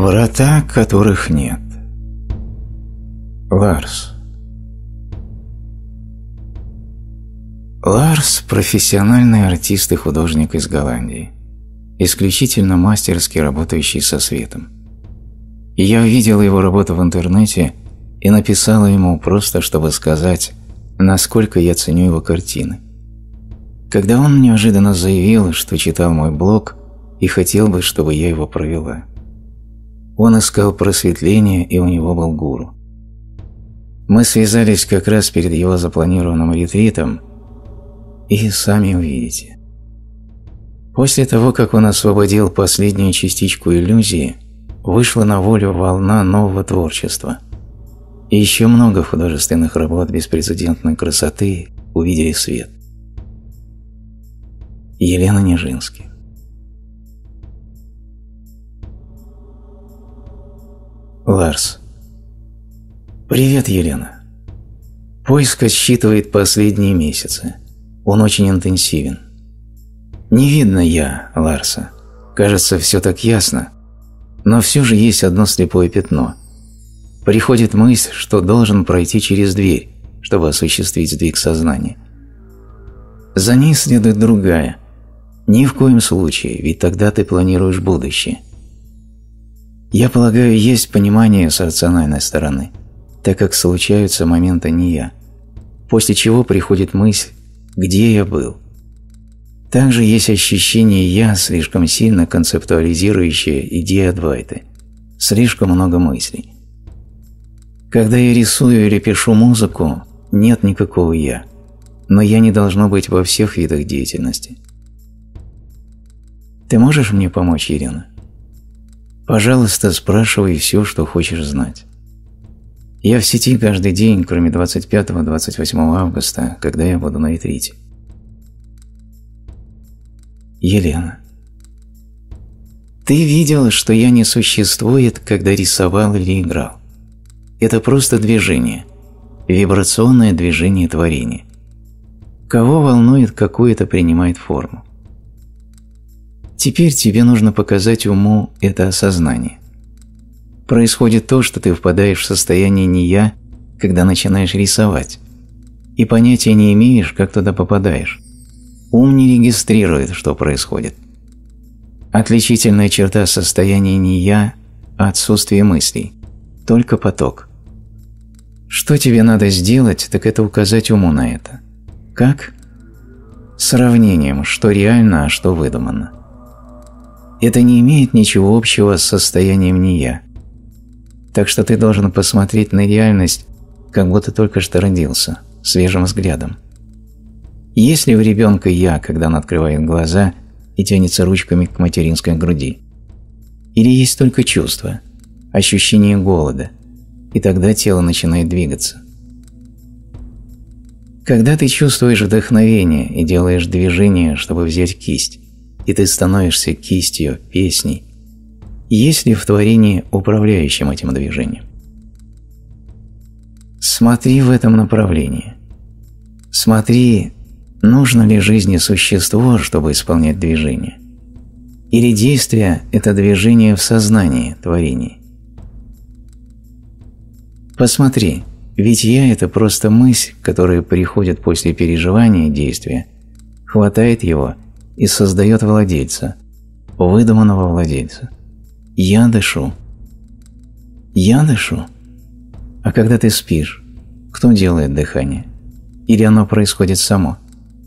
Врата, которых нет. Ларс. Ларс – профессиональный артист и художник из Голландии, исключительно мастерски работающий со светом. И я увидела его работу в интернете и написала ему просто, чтобы сказать, насколько я ценю его картины. Когда он неожиданно заявил, что читал мой блог и хотел бы, чтобы я его провела. Он искал просветление, и у него был гуру. Мы связались как раз перед его запланированным ретритом, и сами увидите. После того, как он освободил последнюю частичку иллюзии, вышла на волю волна нового творчества. И еще много художественных работ беспрецедентной красоты увидели свет. Елена Нижинский. Ларс. Привет, Елена. Поиск отсчитывает последние месяцы. Он очень интенсивен. Не видно я, Ларса. Кажется, все так ясно. Но все же есть одно слепое пятно. Приходит мысль, что должен пройти через дверь, чтобы осуществить сдвиг сознания. За ней следует другая. Ни в коем случае, ведь тогда ты планируешь будущее. Я полагаю, есть понимание с рациональной стороны, так как случаются моменты не я, после чего приходит мысль, где я был. Также есть ощущение «я», слишком сильно концептуализирующее идею Адвайты, слишком много мыслей. Когда я рисую или пишу музыку, нет никакого «я», но «я» не должно быть во всех видах деятельности. Ты можешь мне помочь, Елена? Пожалуйста, спрашивай все, что хочешь знать. Я в сети каждый день, кроме 25-28 августа, когда я буду на ретрите. Елена. Ты видела, что «я» не существует, когда рисовал или играл. Это просто движение, вибрационное движение творения. Кого волнует, какую это принимает форму? Теперь тебе нужно показать уму это осознание. Происходит то, что ты впадаешь в состояние не «я», когда начинаешь рисовать, и понятия не имеешь, как туда попадаешь. Ум не регистрирует, что происходит. Отличительная черта состояния не «я» – отсутствие мыслей, только поток. Что тебе надо сделать, так это указать уму на это. Как? Сравнением, что реально, а что выдумано. Это не имеет ничего общего с состоянием не «я». Так что ты должен посмотреть на реальность, как будто только что родился, свежим взглядом. Есть ли у ребенка «я», когда он открывает глаза и тянется ручками к материнской груди? Или есть только чувство, ощущение голода, и тогда тело начинает двигаться? Когда ты чувствуешь вдохновение и делаешь движение, чтобы взять кисть, и ты становишься кистью, песней, есть ли в творении управляющим этим движением? Смотри в этом направлении. Смотри, нужно ли жизни существо, чтобы исполнять движение, или действие – это движение в сознании, творении. Посмотри, ведь «я» – это просто мысль, которая приходит после переживания действия, хватает его и создает владельца, выдуманного владельца. Я дышу. Я дышу. А когда ты спишь, кто делает дыхание? Или оно происходит само?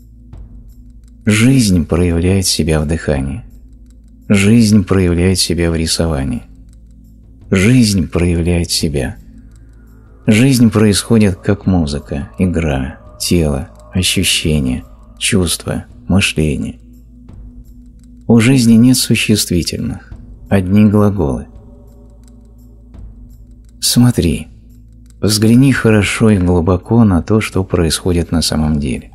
Жизнь проявляет себя в дыхании. Жизнь проявляет себя в рисовании. Жизнь проявляет себя. Жизнь происходит как музыка, игра, тело, ощущение, чувство, мышление. У жизни нет существительных, одни глаголы. Смотри, взгляни хорошо и глубоко на то, что происходит на самом деле.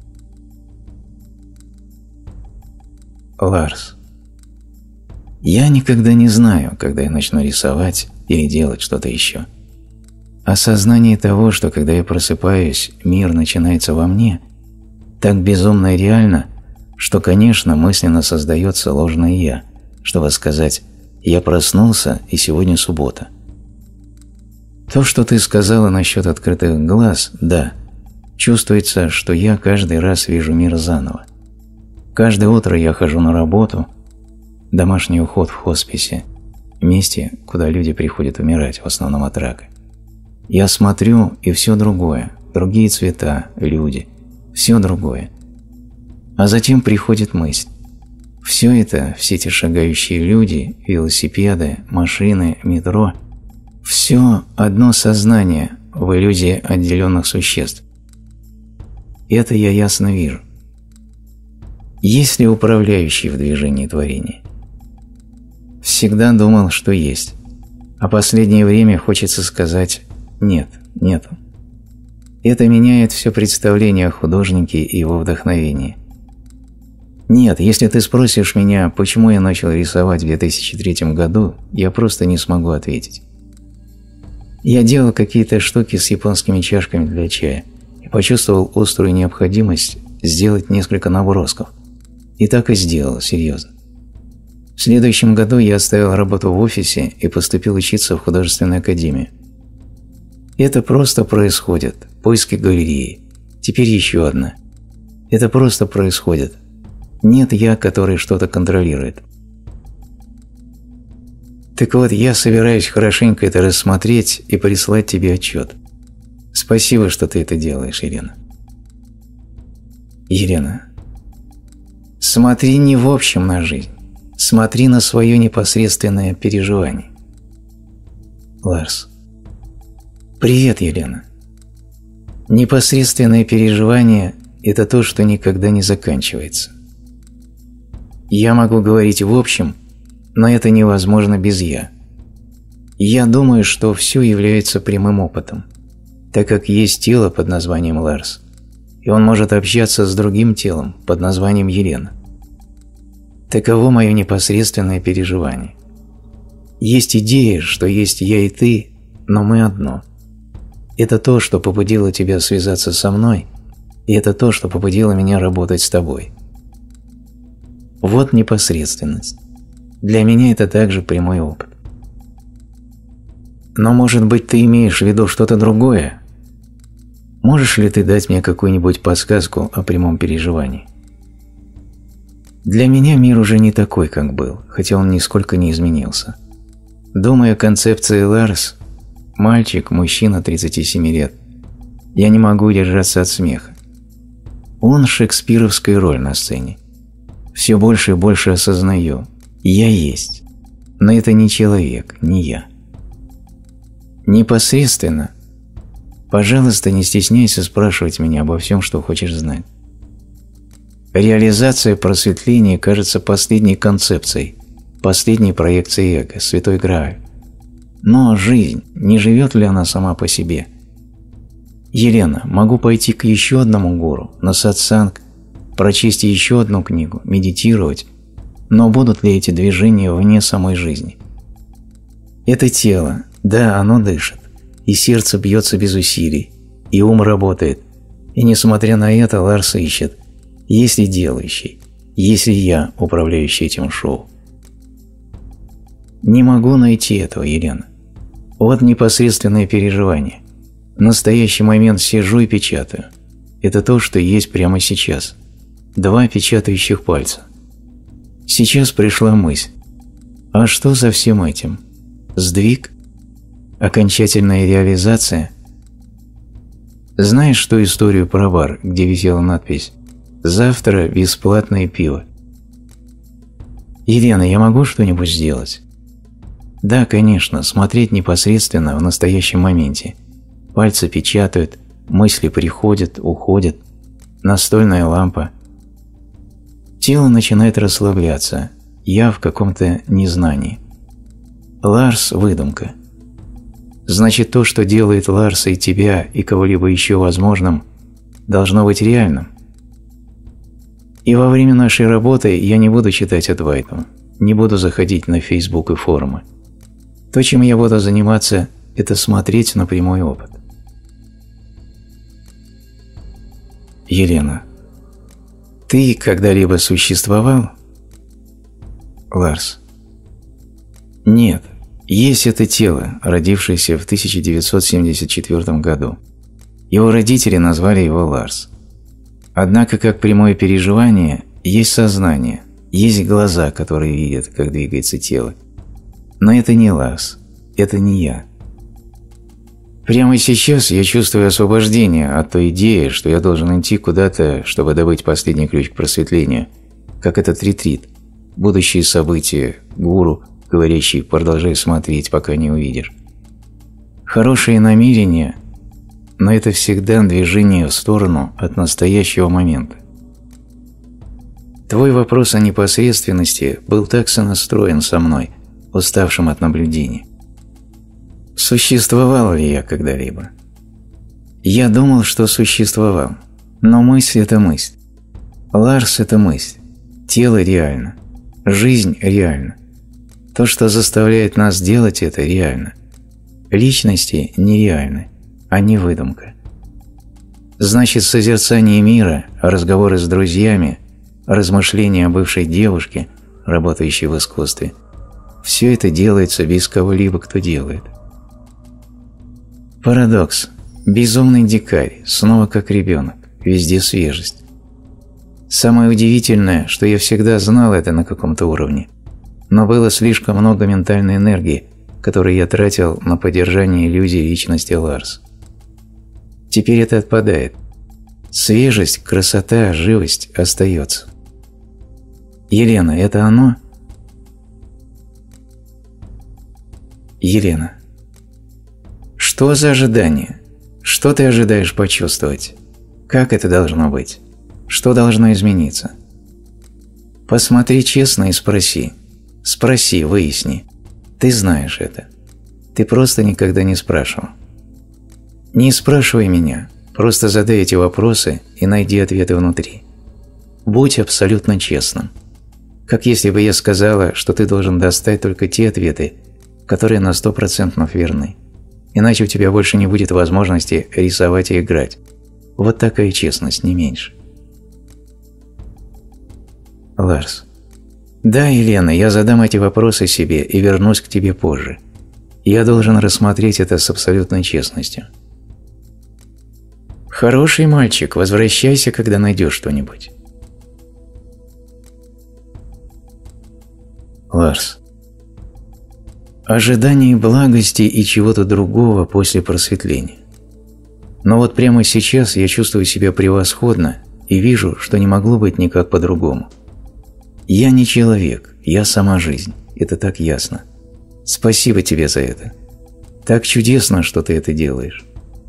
Ларс. Я никогда не знаю, когда я начну рисовать или делать что-то еще. Осознание того, что когда я просыпаюсь, мир начинается во мне, так безумно и реально, что, конечно, мысленно создается ложное «я», чтобы сказать Я проснулся, и сегодня суббота. То, что ты сказала насчет открытых глаз, да, чувствуется, что я каждый раз вижу мир заново. Каждое утро я хожу на работу, домашний уход в хосписе, месте, куда люди приходят умирать, в основном от рака. Я смотрю, и все другое, другие цвета, люди, все другое. А затем приходит мысль. Все это, все эти шагающие люди, велосипеды, машины, метро – все одно сознание в иллюзии отделенных существ. Это я ясно вижу. Есть ли управляющий в движении творения? Всегда думал, что есть, а последнее время хочется сказать «нет, нету». Это меняет все представление о художнике и его вдохновении. Нет, если ты спросишь меня, почему я начал рисовать в 2003 году, я просто не смогу ответить. Я делал какие-то штуки с японскими чашками для чая и почувствовал острую необходимость сделать несколько набросков. И так и сделал, серьезно. В следующем году я оставил работу в офисе и поступил учиться в художественную академию. Это просто происходит. Поиски галереи. Теперь еще одна. Это просто происходит. Нет я, который что-то контролирует. Так вот, я собираюсь хорошенько это рассмотреть и прислать тебе отчет. Спасибо, что ты это делаешь, Елена. Елена, смотри не в общем на жизнь. Смотри на свое непосредственное переживание. Ларс. Привет, Елена. Непосредственное переживание – это то, что никогда не заканчивается. Я могу говорить в общем, но это невозможно без «я». Я думаю, что все является прямым опытом, так как есть тело под названием Ларс, и он может общаться с другим телом под названием Елена. Таково мое непосредственное переживание. Есть идея, что есть я и ты, но мы одно. Это то, что побудило тебя связаться со мной, и это то, что побудило меня работать с тобой. Вот непосредственность. Для меня это также прямой опыт. Но, может быть, ты имеешь в виду что-то другое? Можешь ли ты дать мне какую-нибудь подсказку о прямом переживании? Для меня мир уже не такой, как был, хотя он нисколько не изменился. Думая о концепции Ларс, мальчик, мужчина 37 лет, я не могу удержаться от смеха. Он шекспировская роль на сцене. Все больше и больше осознаю. Я есть. Но это не человек, не я. Непосредственно. Пожалуйста, не стесняйся спрашивать меня обо всем, что хочешь знать. Реализация просветления кажется последней концепцией, последней проекцией эго, святой Грааль. Но жизнь, не живет ли она сама по себе? Елена, могу пойти к еще одному гуру, на сатсанг, прочесть еще одну книгу, медитировать, но будут ли эти движения вне самой жизни? Это тело, да, оно дышит, и сердце бьется без усилий, и ум работает, и несмотря на это Ларс ищет, есть ли делающий, есть ли я, управляющий этим шоу. Не могу найти этого, Елена. Вот непосредственное переживание. В настоящий момент сижу и печатаю. Это то, что есть прямо сейчас. 2 печатающих пальца. Сейчас пришла мысль. А что за всем этим? Сдвиг? Окончательная реализация? Знаешь ту историю про бар, где висела надпись «Завтра бесплатное пиво»? Елена, я могу что-нибудь сделать? Да, конечно, смотреть непосредственно в настоящем моменте. Пальцы печатают, мысли приходят, уходят, настольная лампа. Тело начинает расслабляться, я в каком-то незнании. Ларс – выдумка. Значит, то, что делает Ларса и тебя, и кого-либо еще возможным, должно быть реальным. И во время нашей работы я не буду читать Адвайту, не буду заходить на Facebook и форумы. То, чем я буду заниматься, это смотреть на прямой опыт. Елена, ты когда-либо существовал? Ларс, Нет, есть это тело, родившееся в 1974 году. Его родители назвали его Ларс. Однако, как прямое переживание, есть сознание, есть глаза, которые видят, как двигается тело. Но это не Ларс, это не я. Прямо сейчас я чувствую освобождение от той идеи, что я должен идти куда-то, чтобы добыть последний ключ к просветлению, как этот ретрит, будущие события, гуру, говорящий «продолжай смотреть, пока не увидишь». Хорошие намерения, но это всегда движение в сторону от настоящего момента. Твой вопрос о непосредственности был так сонастроен со мной, уставшим от наблюдения. Существовал ли я когда-либо? Я думал, что существовал, но мысль – это мысль. Ларс – это мысль. Тело реально. Жизнь реальна. То, что заставляет нас делать это, реально. Личности нереальны, они выдумка. Значит, созерцание мира, разговоры с друзьями, размышления о бывшей девушке, работающей в искусстве – все это делается без кого-либо, кто делает. Парадокс. Безумный дикарь, снова как ребенок, везде свежесть. Самое удивительное, что я всегда знал это на каком-то уровне, но было слишком много ментальной энергии, которую я тратил на поддержание иллюзии личности Ларс. Теперь это отпадает. Свежесть, красота, живость остается. Елена, это оно? Елена. Что за ожидание? Что ты ожидаешь почувствовать? Как это должно быть? Что должно измениться? Посмотри честно и спроси. Спроси, выясни. Ты знаешь это. Ты просто никогда не спрашивал. Не спрашивай меня, просто задай эти вопросы и найди ответы внутри. Будь абсолютно честным. Как если бы я сказала, что ты должен достать только те ответы, которые на 100% верны. Иначе у тебя больше не будет возможности рисовать и играть. Вот такая честность, не меньше. Ларс. Да, Елена, я задам эти вопросы себе и вернусь к тебе позже. Я должен рассмотреть это с абсолютной честностью. Хороший мальчик, возвращайся, когда найдешь что-нибудь. Ларс. Ожидание благости и чего-то другого после просветления. Но вот прямо сейчас я чувствую себя превосходно и вижу, что не могло быть никак по-другому. Я не человек, я сама жизнь, это так ясно. Спасибо тебе за это. Так чудесно, что ты это делаешь.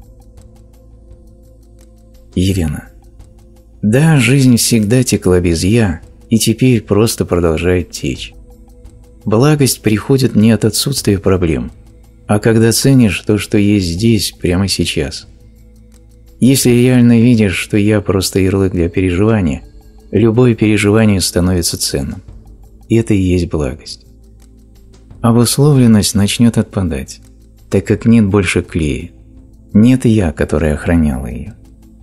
Елена. Да, жизнь всегда текла без «я» и теперь просто продолжает течь. Благость приходит не от отсутствия проблем, а когда ценишь то, что есть здесь, прямо сейчас. Если реально видишь, что «я» просто ярлык для переживания, любое переживание становится ценным. И это и есть благость. Обусловленность начнет отпадать, так как нет больше клея. Нет «я», которое охраняло ее.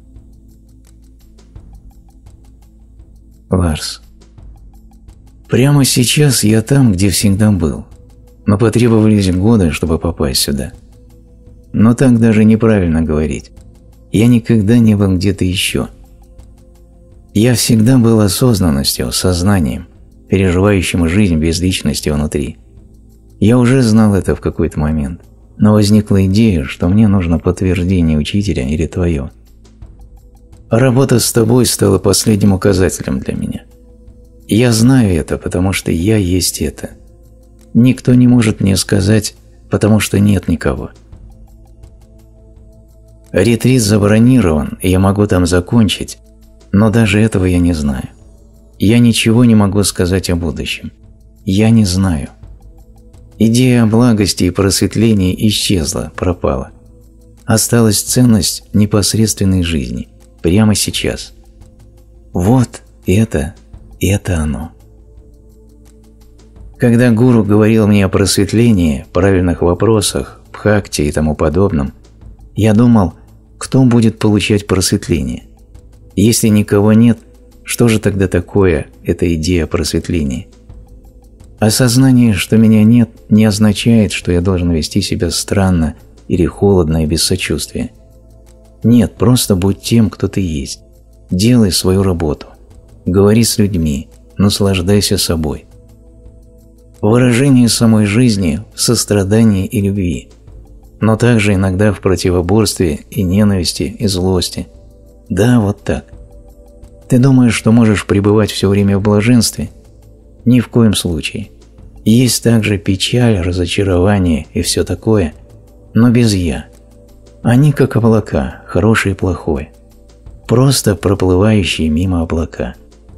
Ларс. Прямо сейчас я там, где всегда был, но потребовались годы, чтобы попасть сюда. Но так даже неправильно говорить. Я никогда не был где-то еще. Я всегда был осознанностью, сознанием, переживающим жизнь без личности внутри. Я уже знал это в какой-то момент, но возникла идея, что мне нужно подтверждение учителя или твое. Работа с тобой стала последним указателем для меня. Я знаю это, потому что я есть это. Никто не может мне сказать, потому что нет никого. Ретрит забронирован, и я могу там закончить, но даже этого я не знаю. Я ничего не могу сказать о будущем. Я не знаю. Идея о благости и просветлении исчезла, пропала. Осталась ценность непосредственной жизни, прямо сейчас. Вот это оно. Когда гуру говорил мне о просветлении, правильных вопросах, бхакти и тому подобном, я думал, кто будет получать просветление. Если никого нет, что же тогда такое эта идея просветления? Осознание, что меня нет, не означает, что я должен вести себя странно или холодно и без сочувствия. Нет, просто будь тем, кто ты есть. Делай свою работу. Говори с людьми, наслаждайся собой. Выражение самой жизни в сострадании и любви, но также иногда в противоборстве и ненависти, и злости. Да, вот так. Ты думаешь, что можешь пребывать все время в блаженстве? Ни в коем случае. Есть также печаль, разочарование и все такое, но без «я». Они как облака, хорошее и плохое. Просто проплывающие мимо облака.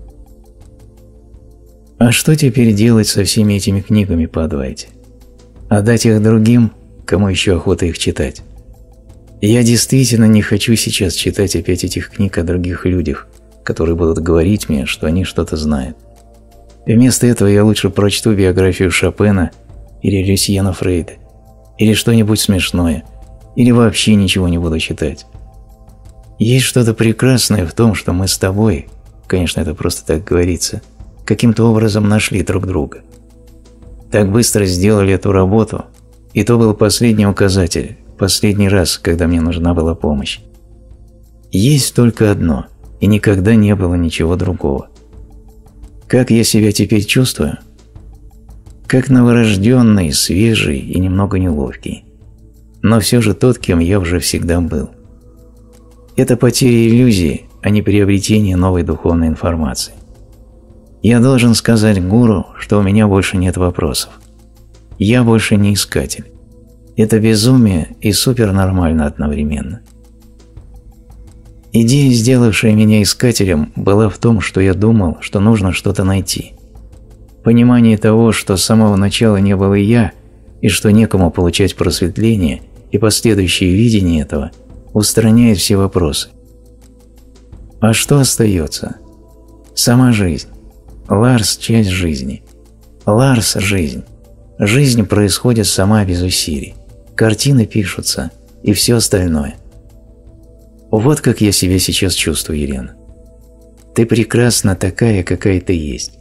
А что теперь делать со всеми этими книгами по Адвайте? Отдать их другим, кому еще охота их читать? Я действительно не хочу сейчас читать опять этих книг о других людях, которые будут говорить мне, что они что-то знают. Вместо этого я лучше прочту биографию Шопена или Люсьена Фрейда, или что-нибудь смешное, или вообще ничего не буду читать. Есть что-то прекрасное в том, что мы с тобой, конечно, это просто так говорится, каким-то образом нашли друг друга. Так быстро сделали эту работу, и то был последний указатель, последний раз, когда мне нужна была помощь. Есть только одно, и никогда не было ничего другого. Как я себя теперь чувствую? Как новорожденный, свежий и немного неловкий. Но все же тот, кем я уже всегда был. Это потеря иллюзии, а не приобретение новой духовной информации. Я должен сказать гуру, что у меня больше нет вопросов. Я больше не искатель. Это безумие и супернормально одновременно. Идея, сделавшая меня искателем, была в том, что я думал, что нужно что-то найти. Понимание того, что с самого начала не было я, и что некому получать просветление, и последующее видение этого, устраняет все вопросы. А что остается? Сама жизнь. Ларс – часть жизни. Ларс – жизнь. Жизнь происходит сама без усилий. Картины пишутся, и все остальное. Вот как я себя сейчас чувствую, Елена. Ты прекрасна такая, какая ты есть.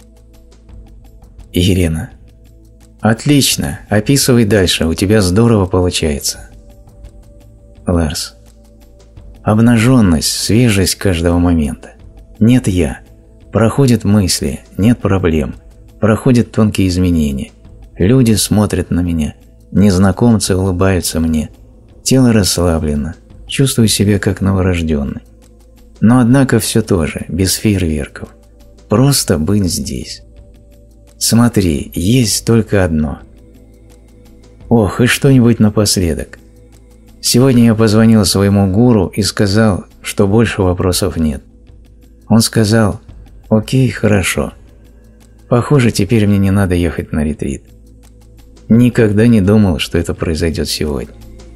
Елена. Отлично, описывай дальше, у тебя здорово получается. Ларс. Обнаженность, свежесть каждого момента. Нет «я». Проходят мысли, нет проблем. Проходят тонкие изменения. Люди смотрят на меня. Незнакомцы улыбаются мне. Тело расслаблено. Чувствую себя как новорожденный. Но однако все то же, без фейерверков. Просто быть здесь. Смотри, есть только одно. Ох, и что-нибудь напоследок. Сегодня я позвонил своему гуру и сказал, что больше вопросов нет. Он сказал: «Окей, хорошо. Похоже, теперь мне не надо ехать на ретрит». Никогда не думал, что это произойдет сегодня.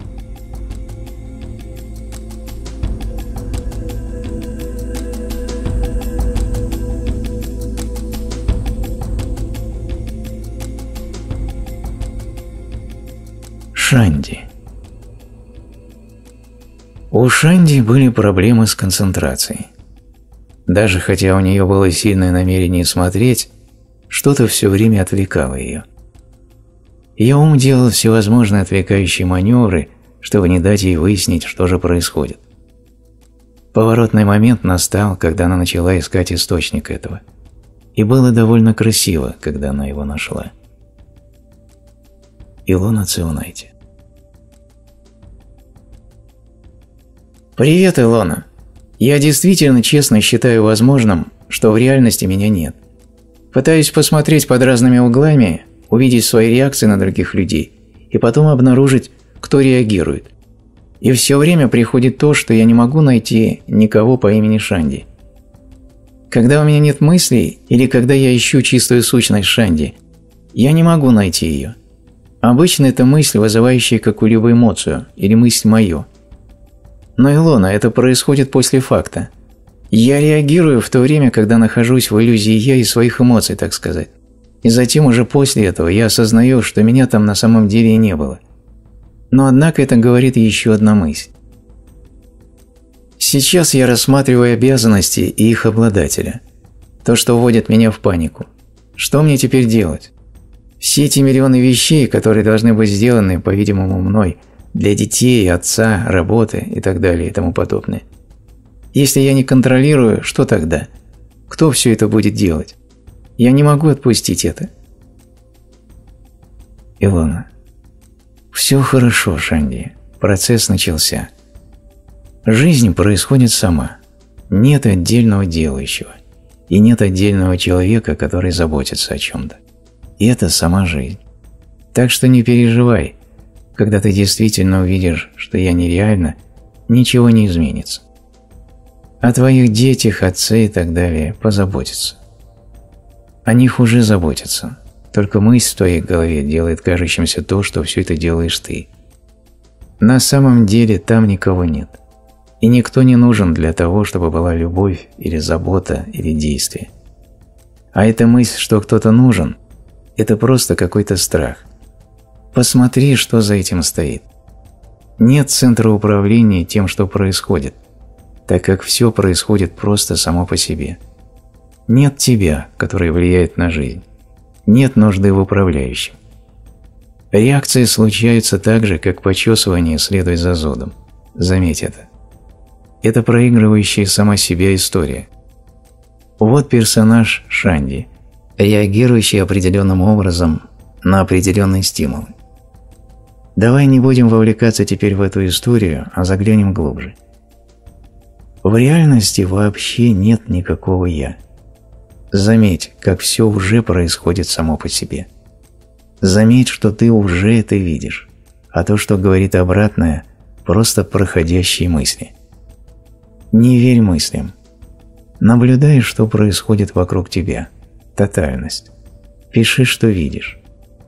Шанди. У Шанди были проблемы с концентрацией. Даже хотя у нее было сильное намерение смотреть, что-то все время отвлекало ее. Ее ум делал всевозможные отвлекающие маневры, чтобы не дать ей выяснить, что же происходит. Поворотный момент настал, когда она начала искать источник этого. И было довольно красиво, когда она его нашла. Илона Ционайте. Привет, Илона. Я действительно честно считаю возможным, что в реальности меня нет. Пытаюсь посмотреть под разными углами, увидеть свои реакции на других людей и потом обнаружить, кто реагирует. И все время приходит то, что я не могу найти никого по имени Шанди. Когда у меня нет мыслей или когда я ищу чистую сущность Шанди, я не могу найти ее. Обычно это мысль, вызывающая какую-либо эмоцию, или мысль мою. Но, Илона, это происходит после факта. Я реагирую в то время, когда нахожусь в иллюзии я и своих эмоций, так сказать. И затем уже после этого я осознаю, что меня там на самом деле и не было. Но однако это говорит еще одна мысль. Сейчас я рассматриваю обязанности и их обладателя. То, что вводит меня в панику. Что мне теперь делать? Все эти миллионы вещей, которые должны быть сделаны, по-видимому, мной, для детей, отца, работы и так далее и тому подобное. Если я не контролирую, что тогда? Кто все это будет делать? Я не могу отпустить это. Илона. Все хорошо, Шанди. Процесс начался. Жизнь происходит сама. Нет отдельного делающего. И нет отдельного человека, который заботится о чем-то. И это сама жизнь. Так что не переживай. Когда ты действительно увидишь, что я нереальна, ничего не изменится. О твоих детях, отце и так далее позаботятся. О них уже заботятся. Только мысль в твоей голове делает кажущимся то, что все это делаешь ты. На самом деле там никого нет. И никто не нужен для того, чтобы была любовь или забота или действие. А эта мысль, что кто-то нужен, это просто какой-то страх. Посмотри, что за этим стоит. Нет центра управления тем, что происходит, так как все происходит просто само по себе. Нет тебя, который влияет на жизнь. Нет нужды в управляющем. Реакции случаются так же, как почесывание следует за зодом. Заметь это. Это проигрывающая сама себя история. Вот персонаж Шанди, реагирующий определенным образом на определенные стимулы. Давай не будем вовлекаться теперь в эту историю, а заглянем глубже. В реальности вообще нет никакого «я». Заметь, как все уже происходит само по себе. Заметь, что ты уже это видишь, а то, что говорит обратное, просто проходящие мысли. Не верь мыслям. Наблюдай, что происходит вокруг тебя. Тотальность. Пиши, что видишь.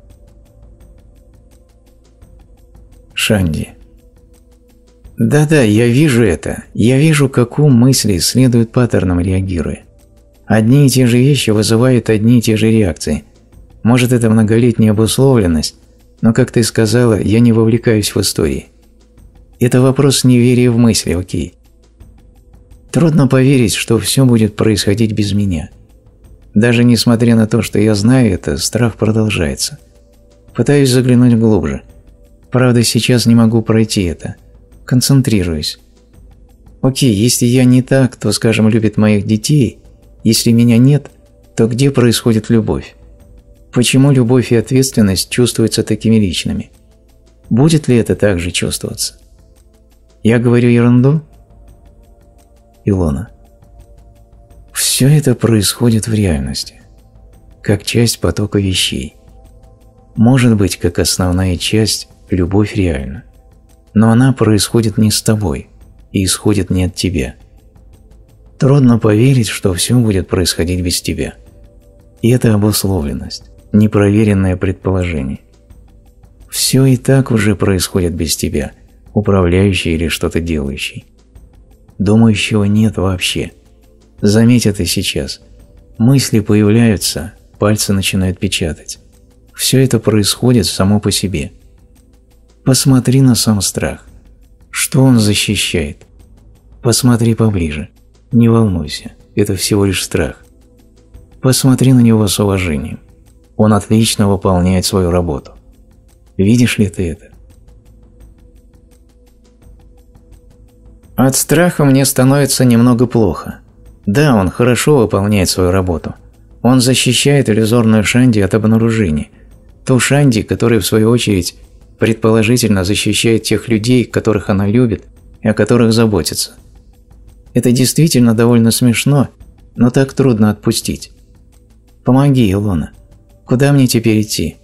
Шанди. Да-да, я вижу это. Я вижу, как ум мысли следует паттернам, реагируя. Одни и те же вещи вызывают одни и те же реакции. Может, это многолетняя обусловленность, но, как ты сказала, я не вовлекаюсь в истории. Это вопрос неверия в мысли, окей. Трудно поверить, что все будет происходить без меня. Даже несмотря на то, что я знаю это, страх продолжается. Пытаюсь заглянуть глубже. Правда, сейчас не могу пройти это. Концентрируюсь. Окей, если я не так, то, скажем, любит моих детей. Если меня нет, то где происходит любовь? Почему любовь и ответственность чувствуются такими личными? Будет ли это так же чувствоваться? Я говорю ерунду? Илона. Все это происходит в реальности, как часть потока вещей. Может быть, как основная часть, любовь реальна, но она происходит не с тобой и исходит не от тебя. Трудно поверить, что все будет происходить без тебя. И это обусловленность, непроверенное предположение. Все и так уже происходит без тебя, управляющий или что-то делающий. Думающего нет вообще. Заметь это сейчас. Мысли появляются, пальцы начинают печатать. Все это происходит само по себе. Посмотри на сам страх. Что он защищает? Посмотри поближе. Не волнуйся, это всего лишь страх. Посмотри на него с уважением. Он отлично выполняет свою работу. Видишь ли ты это? От страха мне становится немного плохо. Да, он хорошо выполняет свою работу. Он защищает иллюзорную Шанди от обнаружения. Ту Шанди, которая в свою очередь предположительно защищает тех людей, которых она любит и о которых заботится. Это действительно довольно смешно, но так трудно отпустить. Помоги, Илона. Куда мне теперь идти?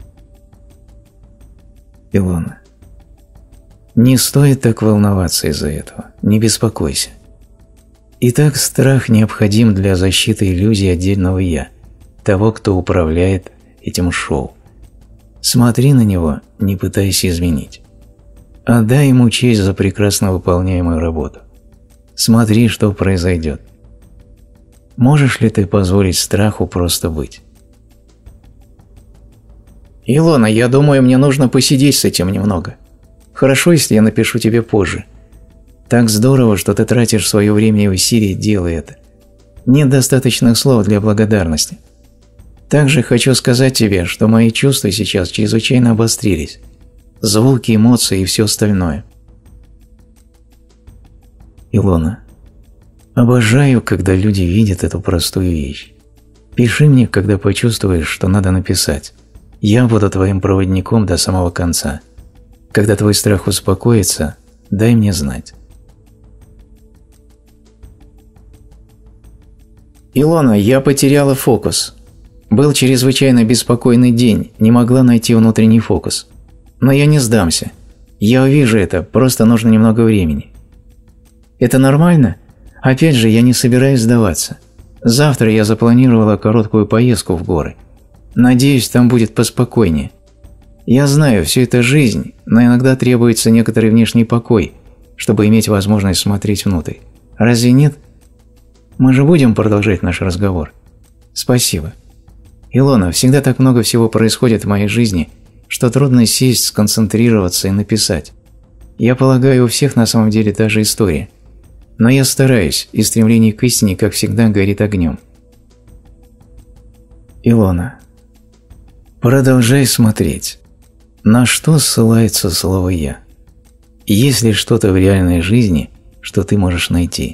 Илона. Не стоит так волноваться из-за этого. Не беспокойся. Итак, страх необходим для защиты иллюзии отдельного «я», того, кто управляет этим шоу. Смотри на него, не пытайся изменить. Отдай ему честь за прекрасно выполняемую работу. Смотри, что произойдет. Можешь ли ты позволить страху просто быть? Илона, я думаю, мне нужно посидеть с этим немного. Хорошо, если я напишу тебе позже. Так здорово, что ты тратишь свое время и усилия, делая это. Нет достаточных слов для благодарности. Также хочу сказать тебе, что мои чувства сейчас чрезвычайно обострились. Звуки, эмоции и все остальное. Илона. Обожаю, когда люди видят эту простую вещь. Пиши мне, когда почувствуешь, что надо написать. Я буду твоим проводником до самого конца. Когда твой страх успокоится, дай мне знать. Илона, я потеряла фокус. Был чрезвычайно беспокойный день, не могла найти внутренний фокус. Но я не сдамся. Я увижу это, просто нужно немного времени. Это нормально? Опять же, я не собираюсь сдаваться. Завтра я запланировала короткую поездку в горы. Надеюсь, там будет поспокойнее. Я знаю, все это жизнь, но иногда требуется некоторый внешний покой, чтобы иметь возможность смотреть внутрь. Разве нет? Мы же будем продолжать наш разговор. Спасибо. Илона, всегда так много всего происходит в моей жизни, что трудно сесть, сконцентрироваться и написать. Я полагаю, у всех на самом деле та же история. Но я стараюсь, и стремление к истине, как всегда, горит огнем. Илона. Продолжай смотреть. На что ссылается слово «я»? Есть ли что-то в реальной жизни, что ты можешь найти?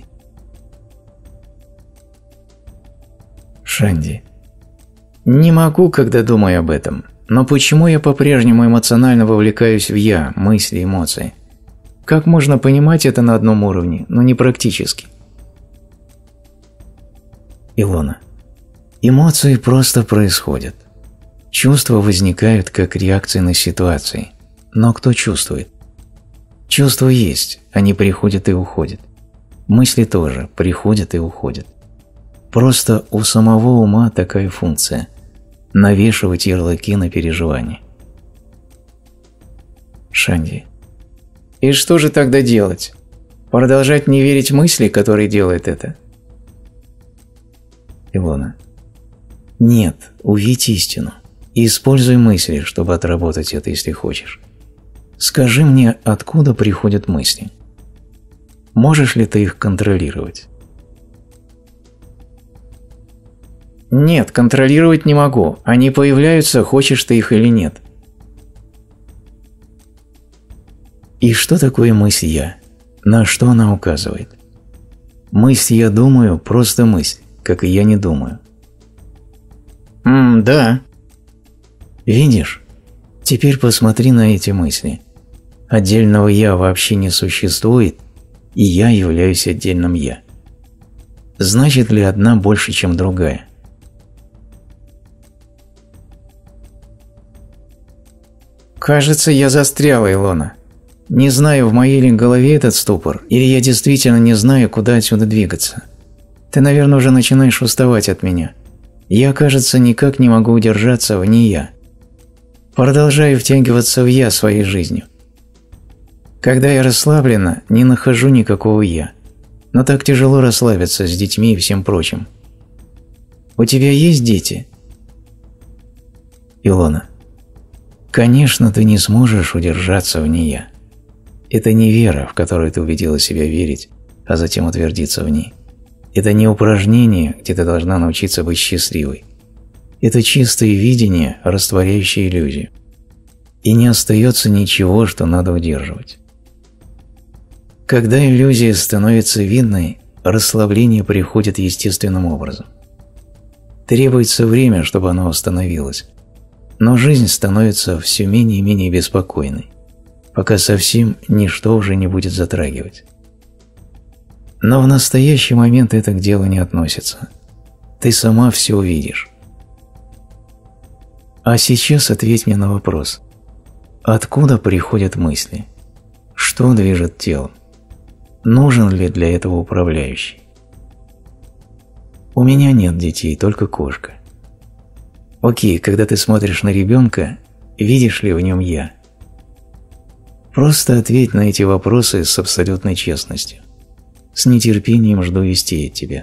Шанди. Не могу, когда думаю об этом. Но почему я по-прежнему эмоционально вовлекаюсь в «я», мысли, эмоции? Как можно понимать это на одном уровне, но не практически? Илона. Эмоции просто происходят. Чувства возникают как реакции на ситуации. Но кто чувствует? Чувства есть, они приходят и уходят. Мысли тоже приходят и уходят. Просто у самого ума такая функция – навешивать ярлыки на переживания. Шанди. И что же тогда делать? Продолжать не верить мысли, которые делают это? Илона. Нет, увидь истину. И используй мысли, чтобы отработать это, если хочешь. Скажи мне, откуда приходят мысли? Можешь ли ты их контролировать? Нет, контролировать не могу. Они появляются, хочешь ты их или нет. И что такое мысль «я»? На что она указывает? Мысль «я думаю» – просто мысль, как и «я не думаю». Да. Видишь? Теперь посмотри на эти мысли. Отдельного «я» вообще не существует, и я являюсь отдельным «я». Значит ли одна больше, чем другая? Кажется, я застряла, Илона. Не знаю, в моей ли голове этот ступор, или я действительно не знаю, куда отсюда двигаться. Ты, наверное, уже начинаешь уставать от меня. Я, кажется, никак не могу удержаться в «не я». Продолжаю втягиваться в «я» своей жизнью. Когда я расслаблена, не нахожу никакого «я». Но так тяжело расслабиться с детьми и всем прочим. У тебя есть дети? Илона. Конечно, ты не сможешь удержаться в «не я». Это не вера, в которую ты убедила себя верить, а затем утвердиться в ней. Это не упражнение, где ты должна научиться быть счастливой. Это чистое видение, растворяющее иллюзию. И не остается ничего, что надо удерживать. Когда иллюзия становится видной, расслабление приходит естественным образом. Требуется время, чтобы оно установилось. Но жизнь становится все менее и менее беспокойной, пока совсем ничто уже не будет затрагивать. Но в настоящий момент это к делу не относится. Ты сама все увидишь. А сейчас ответь мне на вопрос. Откуда приходят мысли? Что движет телом? Нужен ли для этого управляющий? У меня нет детей, только кошка. Окей, когда ты смотришь на ребенка, видишь ли в нем «я»? Просто ответь на эти вопросы с абсолютной честностью. С нетерпением жду вестей от тебя.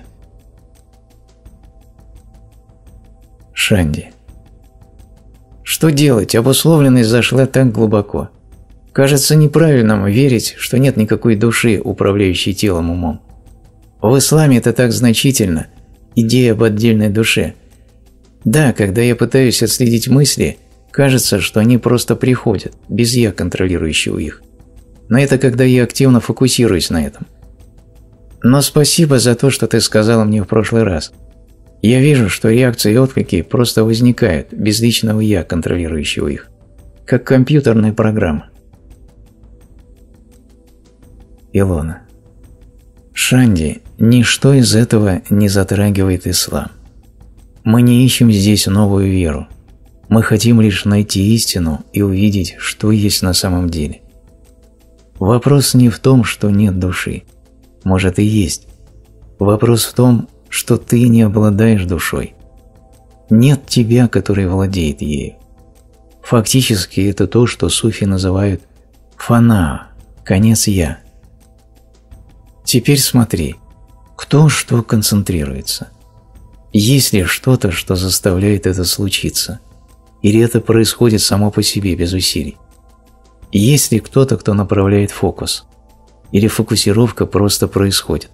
Шанди. Что делать? Обусловленность зашла так глубоко. Кажется неправильным верить, что нет никакой души, управляющей телом умом. В исламе это так значительно, идея об отдельной душе. Да, когда я пытаюсь отследить мысли, кажется, что они просто приходят, без «я», контролирующего их. Но это когда я активно фокусируюсь на этом. Но спасибо за то, что ты сказала мне в прошлый раз. Я вижу, что реакции и отклики просто возникают, без личного «я», контролирующего их. Как компьютерная программа. Илона. Шанди, ничто из этого не затрагивает ислам. Мы не ищем здесь новую веру. Мы хотим лишь найти истину и увидеть, что есть на самом деле. Вопрос не в том, что нет души. Может и есть. Вопрос в том, что ты не обладаешь душой. Нет тебя, который владеет ею. Фактически это то, что суфи называют фана, конец «я». Теперь смотри, кто что концентрируется. Есть ли что-то, что заставляет это случиться? Или это происходит само по себе, без усилий? Есть ли кто-то, кто направляет фокус? Или фокусировка просто происходит?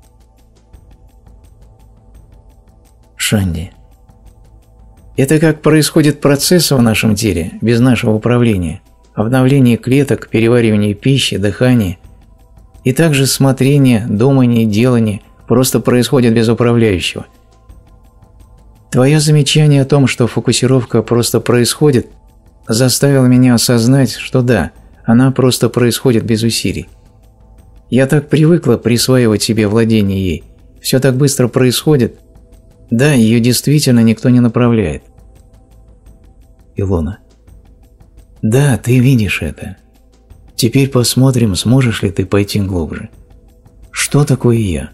Шанди. Это как происходит процесс в нашем теле, без нашего управления. Обновление клеток, переваривание пищи, дыхание. И также смотрение, думание, делание просто происходит без управляющего. Твое замечание о том, что фокусировка просто происходит, заставило меня осознать, что да, она просто происходит без усилий. Я так привыкла присваивать себе владение ей. Все так быстро происходит. Да, ее действительно никто не направляет. Илона. Да, ты видишь это. Теперь посмотрим, сможешь ли ты пойти глубже. Что такое «я»?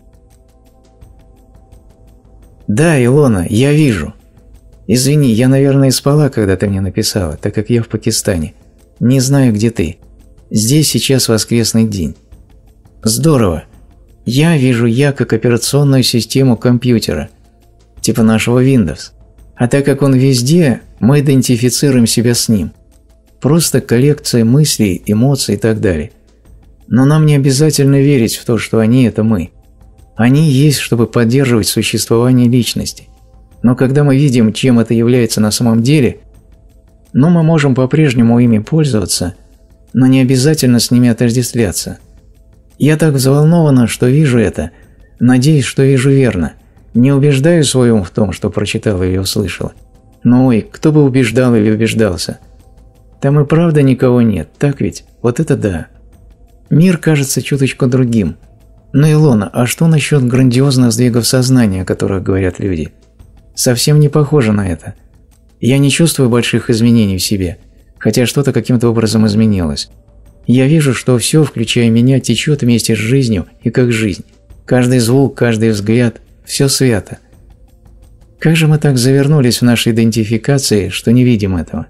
Да, Илона, я вижу. Извини, я, наверное, спала, когда ты мне написала, так как я в Пакистане. Не знаю, где ты. Здесь сейчас воскресный день. Здорово. Я вижу «я» как операционную систему компьютера, типа нашего Windows. А так как он везде, мы идентифицируем себя с ним. Просто коллекция мыслей, эмоций и так далее. Но нам не обязательно верить в то, что они – это мы. Они есть, чтобы поддерживать существование личности. Но когда мы видим, чем это является на самом деле, мы можем по-прежнему ими пользоваться, но не обязательно с ними отождествляться. Я так взволнована, что вижу это, надеюсь, что вижу верно. Не убеждаю свой ум в том, что прочитала или услышала. Но ой, кто бы убеждал или убеждался. Там и правда никого нет, так ведь? Вот это да. Мир кажется чуточку другим. Но, Илона, а что насчет грандиозных сдвигов сознания, о которых говорят люди? Совсем не похоже на это. Я не чувствую больших изменений в себе, хотя что-то каким-то образом изменилось. Я вижу, что все, включая меня, течет вместе с жизнью и как жизнь. Каждый звук, каждый взгляд – все свято. Как же мы так завернулись в нашей идентификации, что не видим этого?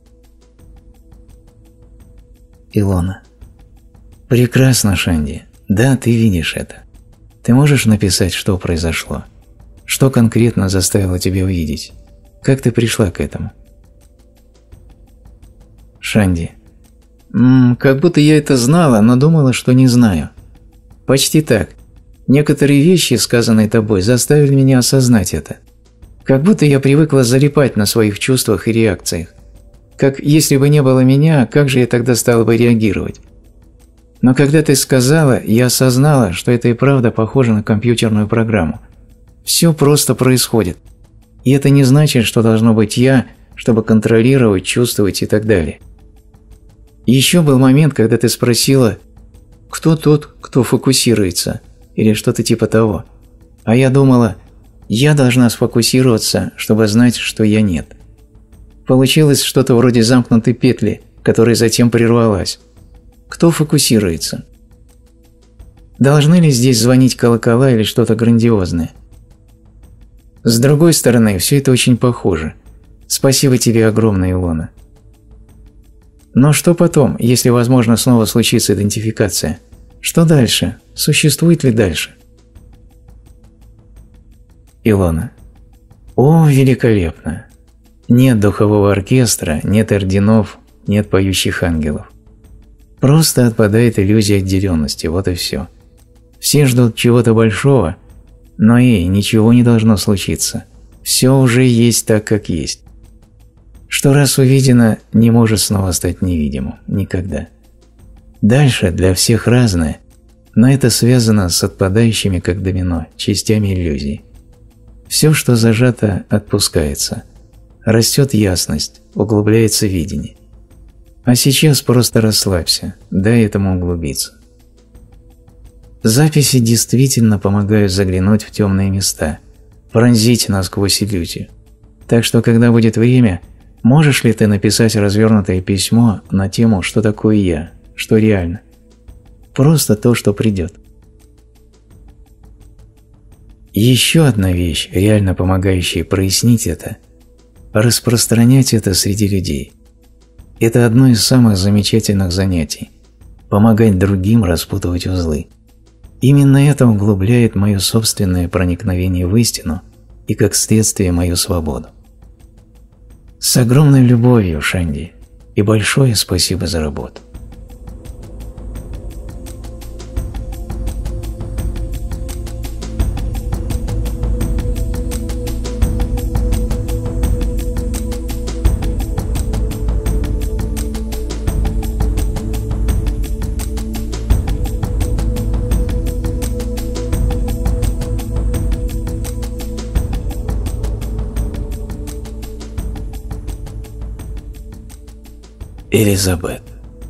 Илона. Прекрасно, Шанди. Да, ты видишь это. Ты можешь написать, что произошло? Что конкретно заставило тебя увидеть? Как ты пришла к этому? Шанди. Как будто я это знала, но думала, что не знаю. Почти так. Некоторые вещи, сказанные тобой, заставили меня осознать это. Как будто я привыкла залипать на своих чувствах и реакциях. Как если бы не было меня, как же я тогда стала бы реагировать? Но когда ты сказала, я осознала, что это и правда похоже на компьютерную программу. Все просто происходит. И это не значит, что должно быть я, чтобы контролировать, чувствовать и так далее. Еще был момент, когда ты спросила, кто тот, кто фокусируется, или что-то типа того. А я думала, я должна сфокусироваться, чтобы знать, что я нет. Получилось что-то вроде замкнутой петли, которая затем прервалась. Кто фокусируется? Должны ли здесь звонить колокола или что-то грандиозное? С другой стороны, все это очень похоже. Спасибо тебе огромное, Илона. Но что потом, если, возможно, снова случится идентификация? Что дальше? Существует ли дальше? Илона. О, великолепно! Нет духового оркестра, нет орденов, нет поющих ангелов. Просто отпадает иллюзия отделенности, вот и все. Все ждут чего-то большого, но ничего не должно случиться. Все уже есть так, как есть. Что раз увидено, не может снова стать невидимым. Никогда. Дальше для всех разное, но это связано с отпадающими, как домино, частями иллюзий. Все, что зажато, отпускается. Растет ясность, углубляется видение. А сейчас просто расслабься, дай этому углубиться. Записи действительно помогают заглянуть в темные места, пронзить насквозь иллюзию. Так что, когда будет время, можешь ли ты написать развернутое письмо на тему «Что такое я?», «Что реально?». Просто то, что придет. Еще одна вещь, реально помогающая прояснить это – распространять это среди людей. Это одно из самых замечательных занятий – помогать другим распутывать узлы. Именно это углубляет мое собственное проникновение в истину и, как следствие, мою свободу. С огромной любовью, Шанди, и большое спасибо за работу. Элизабет.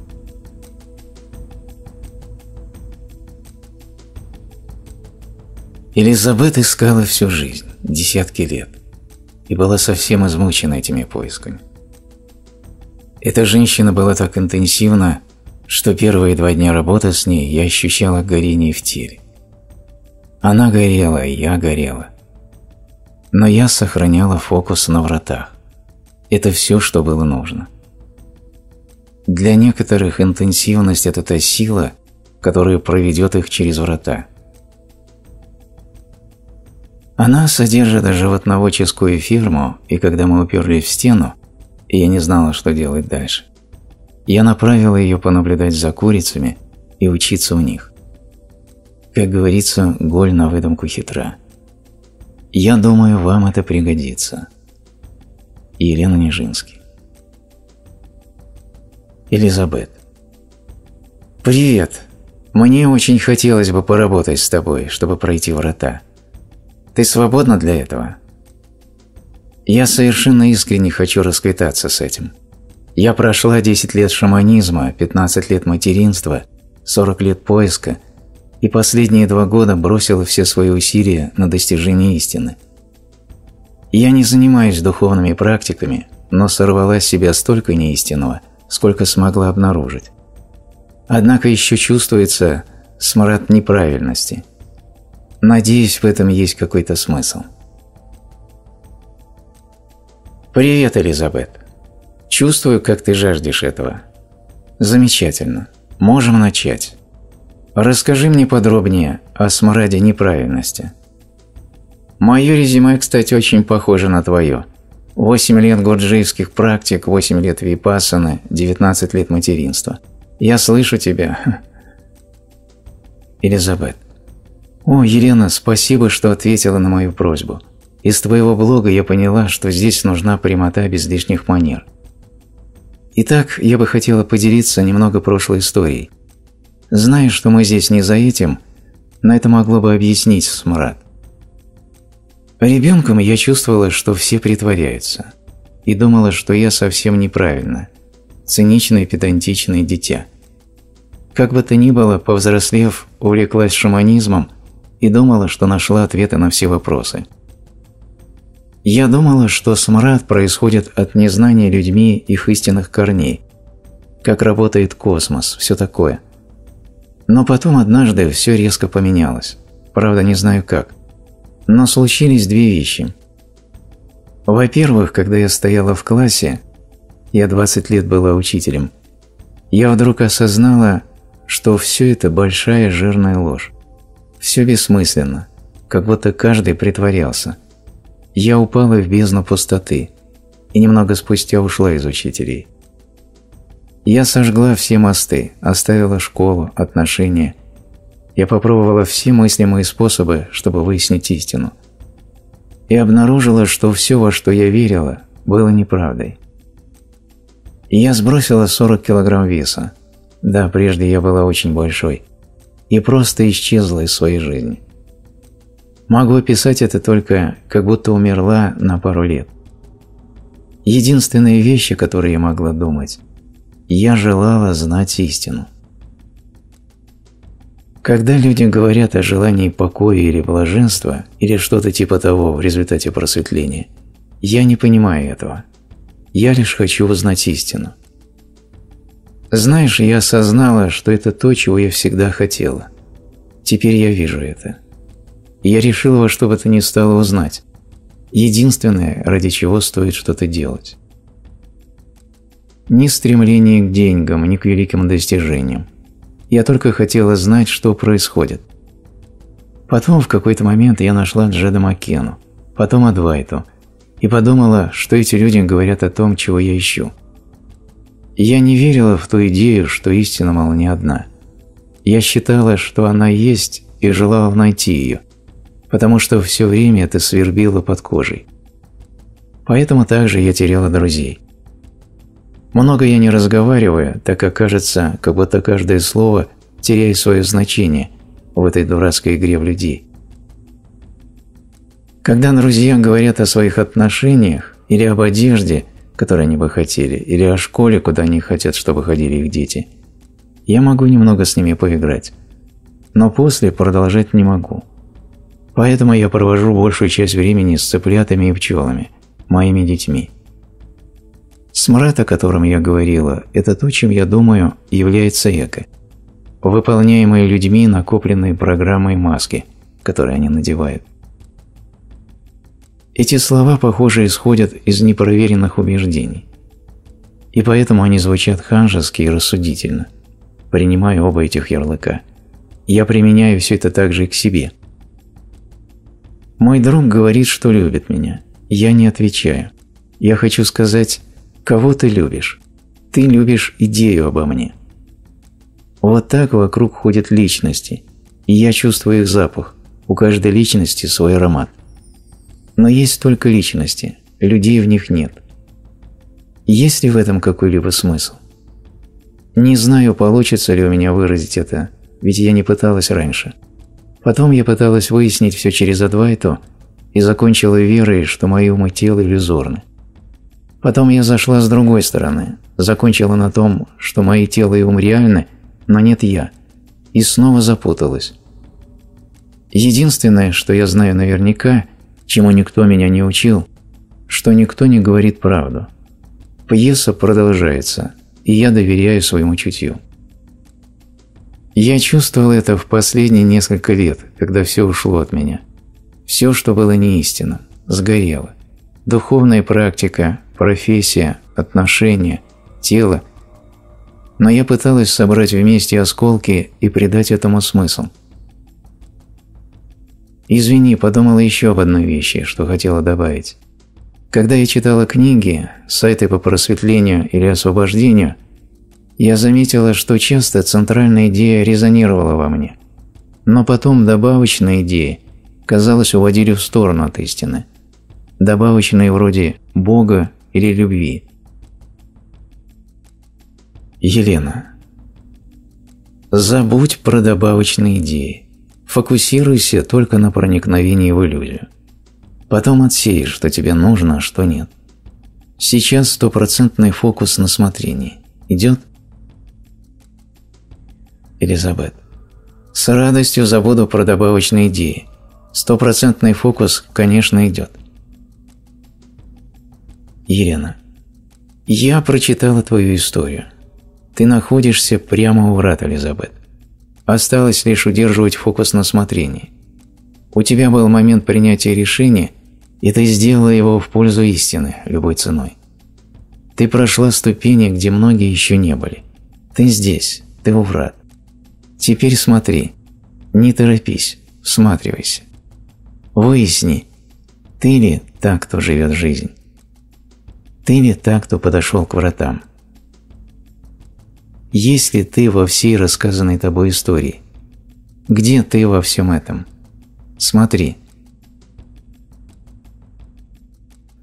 Элизабет искала всю жизнь, десятки лет, и была совсем измучена этими поисками. Эта женщина была так интенсивна, что первые 2 дня работы с ней я ощущала горение в теле. Она горела, и я горела. Но я сохраняла фокус на вратах. Это все, что было нужно. Для некоторых интенсивность – это та сила, которая проведет их через врата. Она содержит животноводческую фирму, и когда мы уперлись в стену, и я не знала, что делать дальше, я направила ее понаблюдать за курицами и учиться у них. Как говорится, голь на выдумку хитра. Я думаю, вам это пригодится. Елена Нижинский. Элизабет. Привет. Мне очень хотелось бы поработать с тобой, чтобы пройти врата. Ты свободна для этого? Я совершенно искренне хочу расквитаться с этим. Я прошла 10 лет шаманизма, 15 лет материнства, 40 лет поиска, и последние 2 года бросила все свои усилия на достижение истины. Я не занимаюсь духовными практиками, но сорвала с себя столько неистинного, сколько смогла обнаружить. Однако еще чувствуется смрад неправильности. Надеюсь, в этом есть какой-то смысл. Привет, Элизабет. Чувствую, как ты жаждешь этого. Замечательно. Можем начать. Расскажи мне подробнее о смраде неправильности. Мое резюме, кстати, очень похоже на твое. 8 лет годжиевских практик, 8 лет випассаны, 19 лет материнства. Я слышу тебя. Элизабет. О, Елена, спасибо, что ответила на мою просьбу. Из твоего блога я поняла, что здесь нужна прямота без лишних манер. Итак, я бы хотела поделиться немного прошлой историей. Знаю, что мы здесь не за этим, но это могло бы объяснить смрад. Ребенком я чувствовала, что все притворяются, и думала, что я совсем неправильно, циничное педантичное дитя. Как бы то ни было, повзрослев, увлеклась шаманизмом и думала, что нашла ответы на все вопросы. Я думала, что смрад происходит от незнания людьми их истинных корней, как работает космос, все такое. Но потом однажды все резко поменялось, правда не знаю как. Но случились 2 вещи. Во-первых, когда я стояла в классе, я 20 лет была учителем, я вдруг осознала, что все это большая жирная ложь. Все бессмысленно, как будто каждый притворялся. Я упала в бездну пустоты и немного спустя ушла из учителей. Я сожгла все мосты, оставила школу, отношения. Я попробовала все мыслимые способы, чтобы выяснить истину. и обнаружила, что все, во что я верила, было неправдой. И я сбросила 40 килограмм веса. Да, прежде я была очень большой. И просто исчезла из своей жизни. Могу описать это только, как будто умерла на пару лет. Единственные вещи, которые я могла думать, я желала знать истину. Когда люди говорят о желании покоя или блаженства, или что-то типа того в результате просветления, я не понимаю этого. Я лишь хочу узнать истину. Знаешь, я осознала, что это то, чего я всегда хотела. Теперь я вижу это. Я решила во что бы то ни стало узнать. Единственное, ради чего стоит что-то делать. Ни стремление к деньгам, ни к великим достижениям. Я только хотела знать, что происходит. Потом в какой-то момент я нашла Джеда Маккену, потом Адвайту, и подумала, что эти люди говорят о том, чего я ищу. Я не верила в ту идею, что истина, мол, не одна. Я считала, что она есть, и желала найти ее, потому что все время это свербило под кожей. Поэтому также я теряла друзей. Много я не разговариваю, так как кажется, как будто каждое слово теряет свое значение в этой дурацкой игре в людей. Когда друзья говорят о своих отношениях или об одежде, которую они бы хотели, или о школе, куда они хотят, чтобы ходили их дети, я могу немного с ними поиграть, но после продолжать не могу. Поэтому я провожу большую часть времени с цыплятами и пчелами, моими детьми. Смрад, о котором я говорила, это то, чем я думаю, является эго, выполняемые людьми накопленные программой маски, которые они надевают. Эти слова, похоже, исходят из непроверенных убеждений, и поэтому они звучат ханжески и рассудительно. Принимаю оба этих ярлыка. Я применяю все это также и к себе. Мой друг говорит, что любит меня. Я не отвечаю. Я хочу сказать: кого ты любишь? Ты любишь идею обо мне. Вот так вокруг ходят личности, и я чувствую их запах. У каждой личности свой аромат. Но есть только личности, людей в них нет. Есть ли в этом какой-либо смысл? Не знаю, получится ли у меня выразить это, ведь я не пыталась раньше. Потом я пыталась выяснить все через Адвайту и закончила верой, что мои ум и тело иллюзорны. Потом я зашла с другой стороны, закончила на том, что мои тело и ум реальны, но нет я, и снова запуталась. Единственное, что я знаю наверняка, чему никто меня не учил, что никто не говорит правду. Пьеса продолжается, и я доверяю своему чутью. Я чувствовал это в последние несколько лет, когда все ушло от меня. Все, что было неистинным, сгорело. Духовная практика, профессия, отношения, тело. Но я пыталась собрать вместе осколки и придать этому смысл. Извини, подумала еще об одной вещи, что хотела добавить. Когда я читала книги, сайты по просветлению или освобождению, я заметила, что часто центральная идея резонировала во мне, но потом добавочные идеи, казалось, уводили в сторону от истины. Добавочные вроде Бога или любви. Елена. Забудь про добавочные идеи. Фокусируйся только на проникновении в иллюзию. Потом отсеешь, что тебе нужно, а что нет. Сейчас 100% фокус на смотрении. Идет? Элизабет. С радостью забуду про добавочные идеи. 100% фокус, конечно, идет. Елена. Я прочитала твою историю. Ты находишься прямо у врат, Элизабет. Осталось лишь удерживать фокус на смотрении. У тебя был момент принятия решения, и ты сделала его в пользу истины любой ценой. Ты прошла ступени, где многие еще не были. Ты здесь, ты у врат. Теперь смотри, не торопись, всматривайся. Выясни, ты ли та, кто живет жизнь? Ты ли та, кто подошел к вратам? Есть ли ты во всей рассказанной тобой истории? Где ты во всем этом? Смотри.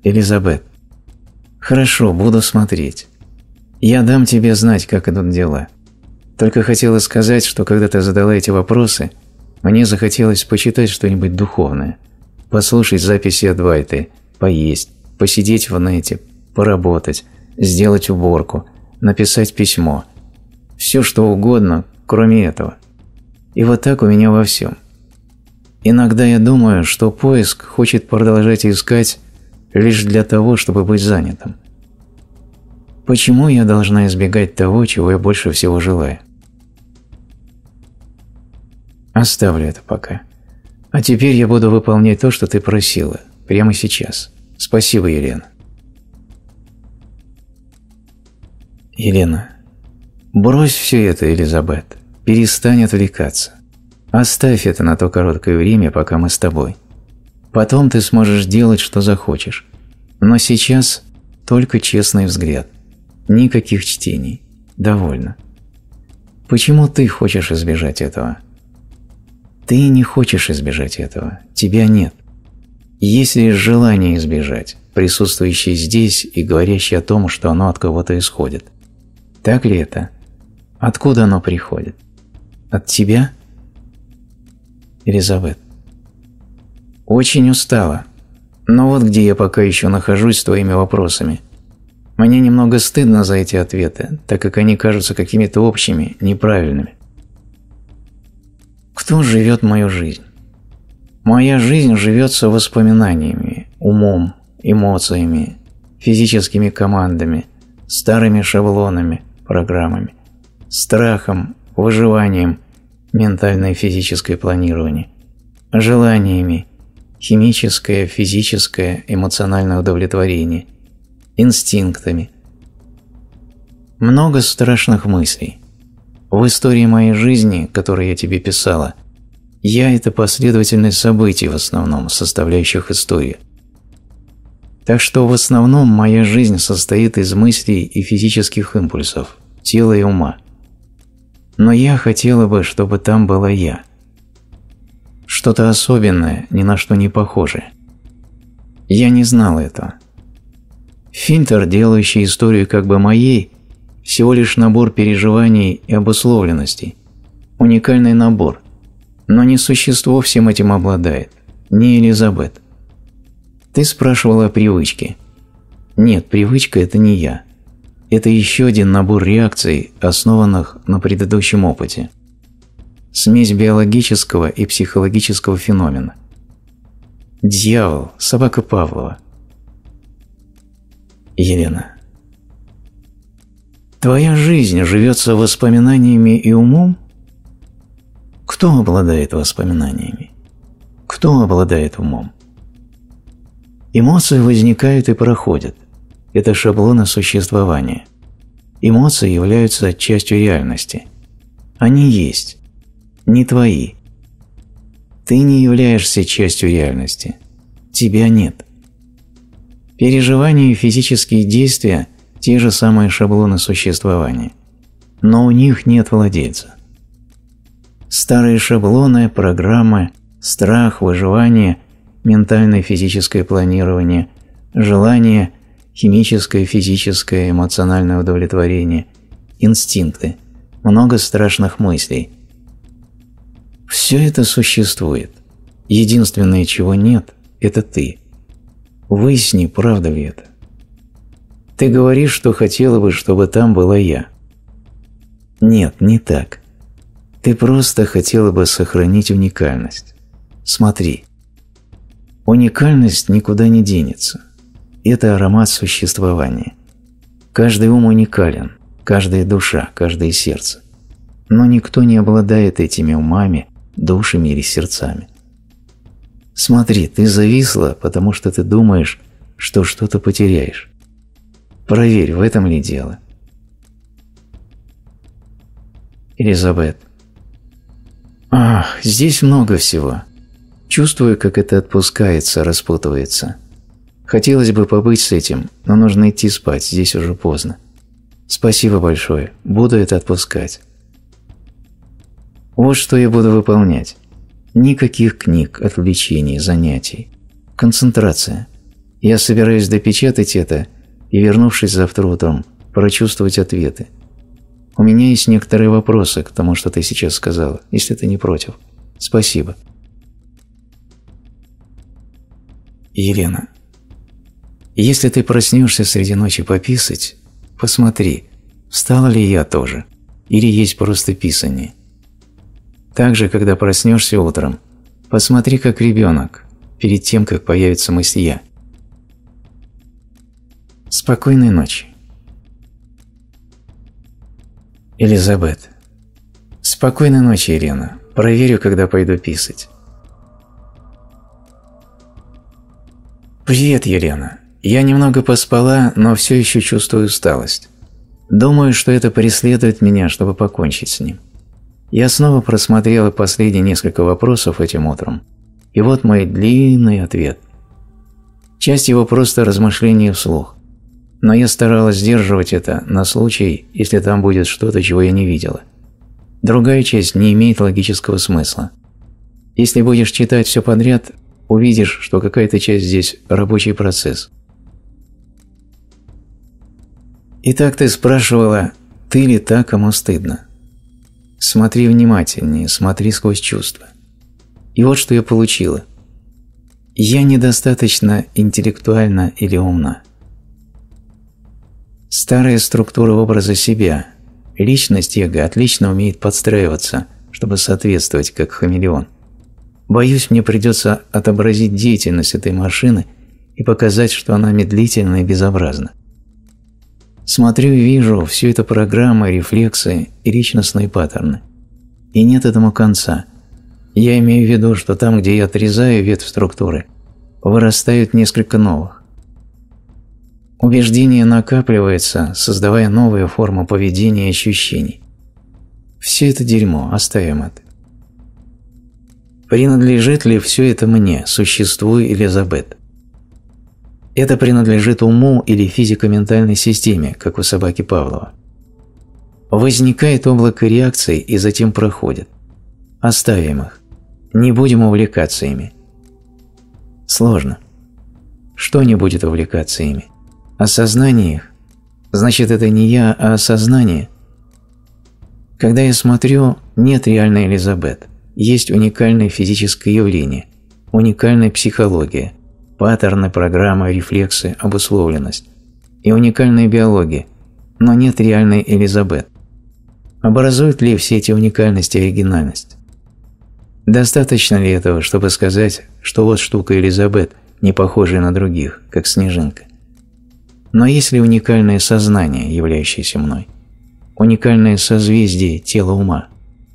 Элизабет. Хорошо, буду смотреть. Я дам тебе знать, как идут дела. Только хотела сказать, что когда ты задала эти вопросы, мне захотелось почитать что-нибудь духовное, послушать записи Адвайты, поесть, посидеть в нете, поработать, сделать уборку, написать письмо. Все, что угодно, кроме этого. И вот так у меня во всем. Иногда я думаю, что поиск хочет продолжать искать лишь для того, чтобы быть занятым. Почему я должна избегать того, чего я больше всего желаю? Оставлю это пока. А теперь я буду выполнять то, что ты просила, прямо сейчас. Спасибо, Елена. Елена. Брось все это, Элизабет. Перестань отвлекаться. Оставь это на то короткое время, пока мы с тобой. Потом ты сможешь делать, что захочешь. Но сейчас только честный взгляд. Никаких чтений. Довольно. Почему ты хочешь избежать этого? Ты не хочешь избежать этого. Тебя нет. Есть лишь желание избежать, присутствующее здесь и говорящее о том, что оно от кого-то исходит. Так ли это? Откуда оно приходит? От тебя? Элизабет. Очень устала. Но вот где я пока еще нахожусь с твоими вопросами. Мне немного стыдно за эти ответы, так как они кажутся какими-то общими, неправильными. Кто живет мою жизнь? Моя жизнь живется воспоминаниями, умом, эмоциями, физическими командами, старыми шаблонами, программами, страхом, выживанием, ментальное и физическое планирование, желаниями, химическое, физическое, эмоциональное удовлетворение, инстинктами. Много страшных мыслей. В истории моей жизни, которую я тебе писала, я – это последовательность событий в основном, составляющих историю. Так что в основном моя жизнь состоит из мыслей и физических импульсов, тела и ума. Но я хотела бы, чтобы там была я. Что-то особенное, ни на что не похожее. Я не знал этого. Фильтр, делающий историю как бы моей, всего лишь набор переживаний и обусловленностей. Уникальный набор. Но не существо всем этим обладает. Не Элизабет. Ты спрашивала о привычке. Нет, привычка – это не я. Это еще один набор реакций, основанных на предыдущем опыте. Смесь биологического и психологического феномена. Дьявол, собака Павлова. Елена. Твоя жизнь живется воспоминаниями и умом? Кто обладает воспоминаниями? Кто обладает умом? Эмоции возникают и проходят. Это шаблоны существования. Эмоции являются частью реальности. Они есть. Не твои. Ты не являешься частью реальности. Тебя нет. Переживания и физические действия – те же самые шаблоны существования. Но у них нет владельца. Старые шаблоны, программы, страх, выживание, ментальное физическое планирование, желание, химическое, физическое, эмоциональное удовлетворение, инстинкты, много страшных мыслей. Все это существует. Единственное, чего нет, это ты. Выясни, правда ли это. Ты говоришь, что хотела бы, чтобы там была я. Нет, не так. Ты просто хотела бы сохранить уникальность. Смотри. Уникальность никуда не денется. Это аромат существования. Каждый ум уникален, каждая душа, каждое сердце. Но никто не обладает этими умами, душами или сердцами. Смотри, ты зависла, потому что ты думаешь, что что-то потеряешь. Проверь, в этом ли дело. Элизабет. Ах, здесь много всего. Чувствую, как это отпускается, распутывается. Хотелось бы побыть с этим, но нужно идти спать, здесь уже поздно. Спасибо большое, буду это отпускать. Вот что я буду выполнять. Никаких книг, отвлечений, занятий. Концентрация. Я собираюсь допечатать это и, вернувшись завтра утром, прочувствовать ответы. У меня есть некоторые вопросы к тому, что ты сейчас сказала, если ты не против. Спасибо. Елена, если ты проснешься среди ночи пописать, посмотри, встала ли я тоже, или есть просто писание. Также, когда проснешься утром, посмотри, как ребенок, перед тем, как появится мысль «я». Спокойной ночи. Элизабет. Спокойной ночи, Елена. Проверю, когда пойду писать. Привет, Елена. Я немного поспала, но все еще чувствую усталость. Думаю, что это преследует меня, чтобы покончить с ним. Я снова просмотрела последние несколько вопросов этим утром. И вот мой длинный ответ. Часть его просто размышления вслух. Но я старалась сдерживать это на случай, если там будет что-то, чего я не видела. Другая часть не имеет логического смысла. Если будешь читать все подряд, увидишь, что какая-то часть здесь рабочий процесс. Итак, ты спрашивала, ты ли та, кому стыдно? Смотри внимательнее, смотри сквозь чувства. И вот что я получила. Я недостаточно интеллектуальна или умна. Старая структура образа себя, личность эго отлично умеет подстраиваться, чтобы соответствовать, как хамелеон. Боюсь, мне придется отобразить деятельность этой машины и показать, что она медлительна и безобразна. Смотрю и вижу, все это программы, рефлексы и личностные паттерны. И нет этому конца. Я имею в виду, что там, где я отрезаю ветвь структуры, вырастают несколько новых. Убеждение накапливается, создавая новые формы поведения и ощущений. Все это дерьмо, оставим это. Принадлежит ли все это мне, существу Элизабет? Это принадлежит уму или физико-ментальной системе, как у собаки Павлова. Возникает облако реакций и затем проходит. Оставим их. Не будем увлекаться ими. Сложно. Что не будет увлекаться ими? Осознание их? Значит, это не я, а осознание. Когда я смотрю, нет реальной Элизабет. Есть уникальное физическое явление, уникальная психология, паттерны, программы, рефлексы, обусловленность и уникальная биология, но нет реальной Элизабет. Образуют ли все эти уникальности оригинальность? Достаточно ли этого, чтобы сказать, что вот штука Элизабет, не похожая на других, как снежинка? Но есть ли уникальное сознание, являющееся мной? Уникальное созвездие тела ума?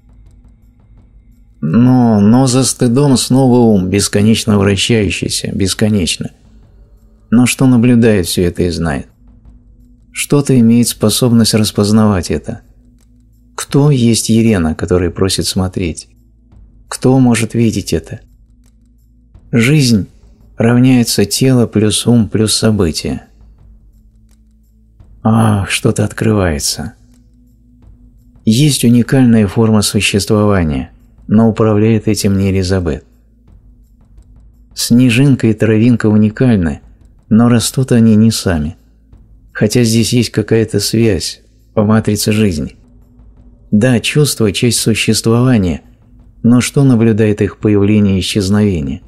Но за стыдом снова ум, бесконечно вращающийся, бесконечно. Но что наблюдает все это и знает? Что-то имеет способность распознавать это. Кто есть Елена, которая просит смотреть? Кто может видеть это? Жизнь равняется тело плюс ум плюс события. Ах, что-то открывается. Есть уникальная форма существования, но управляет этим не Элизабет. Снежинка и травинка уникальны, но растут они не сами. Хотя здесь есть какая-то связь по матрице жизни. Да, чувство – часть существования, но что наблюдает их появление и исчезновение?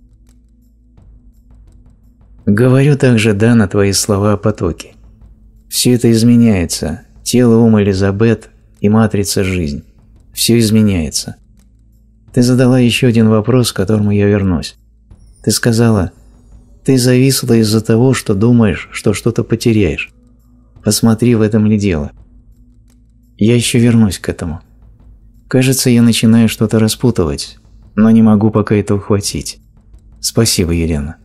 Говорю также «да» на твои слова о потоке. Все это изменяется, тело, ум Элизабет и матрица жизнь. Все изменяется. Ты задала еще один вопрос, к которому я вернусь. Ты сказала, ты зависла из-за того, что думаешь, что что-то потеряешь. Посмотри, в этом ли дело. Я еще вернусь к этому. Кажется, я начинаю что-то распутывать, но не могу пока это ухватить. Спасибо, Елена.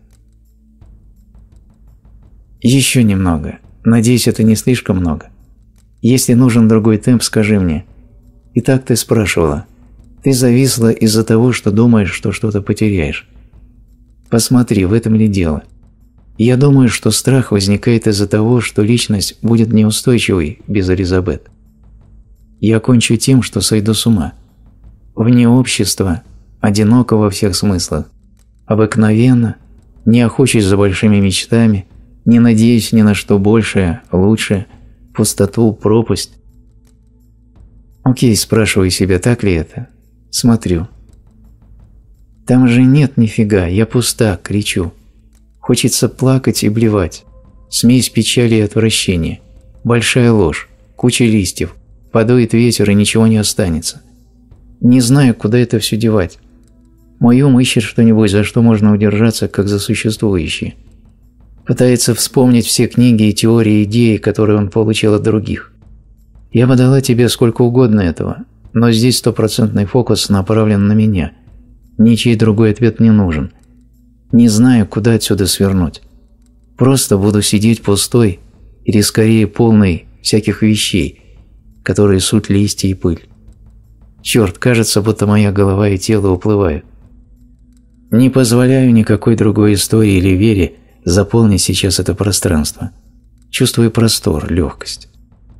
Еще немного. Надеюсь, это не слишком много. Если нужен другой темп, скажи мне. Итак, ты спрашивала. Ты зависла из-за того, что думаешь, что что-то потеряешь. Посмотри, в этом ли дело. Я думаю, что страх возникает из-за того, что личность будет неустойчивой без Элизабет. Я кончу тем, что сойду с ума. Вне общества, одиноко во всех смыслах, обыкновенно, Не охочусь за большими мечтами, не надеюсь ни на что большее, лучшее, пустоту, пропасть. Окей, спрашиваю себя, так ли это? Смотрю. Там же нет нифига, я пуста, кричу. Хочется плакать и блевать. Смесь печали и отвращения. Большая ложь, куча листьев, подует ветер и ничего не останется. Не знаю, куда это все девать. Мой ум ищет что-нибудь, за что можно удержаться, как за существующее. Пытается вспомнить все книги и теории и идеи, которые он получил от других. Я бы дала тебе сколько угодно этого, но здесь 100% фокус направлен на меня. Ничей другой ответ не нужен. Не знаю, куда отсюда свернуть. Просто буду сидеть пустой или скорее полный всяких вещей, которые суть листья и пыль. Черт, кажется, будто моя голова и тело уплывают. Не позволяю никакой другой истории или вере заполнить сейчас это пространство. Чувствую простор, легкость.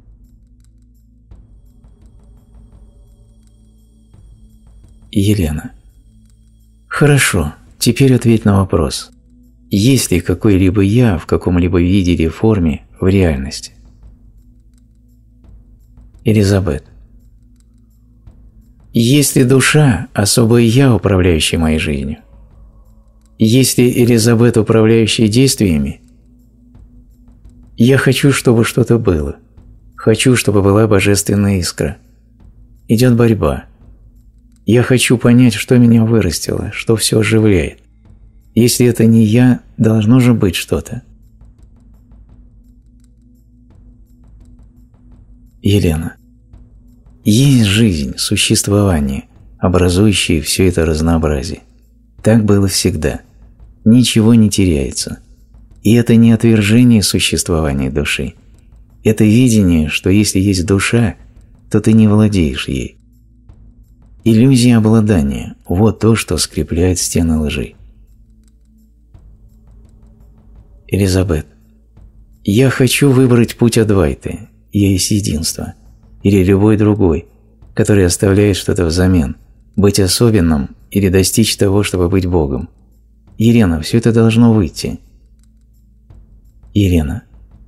Елена. Хорошо, теперь ответь на вопрос. Есть ли какой-либо «я» в каком-либо виде или форме в реальности? Элизабет. Есть ли душа, особое «я», управляющее моей жизнью? Есть ли Элизабет, управляющая действиями? Я хочу, чтобы что-то было. Хочу, чтобы была божественная искра. Идет борьба. Я хочу понять, что меня вырастило, что все оживляет. Если это не я, должно же быть что-то. Елена. Есть жизнь, существование, образующее все это разнообразие. Так было всегда. Ничего не теряется. И это не отвержение существования души. Это видение, что если есть душа, то ты не владеешь ей. Иллюзия обладания – вот то, что скрепляет стены лжи. Элизабет. Я хочу выбрать путь Адвайты, есть единство, или любой другой, который оставляет что-то взамен, быть особенным или достичь того, чтобы быть Богом. Елена, все это должно выйти. Елена.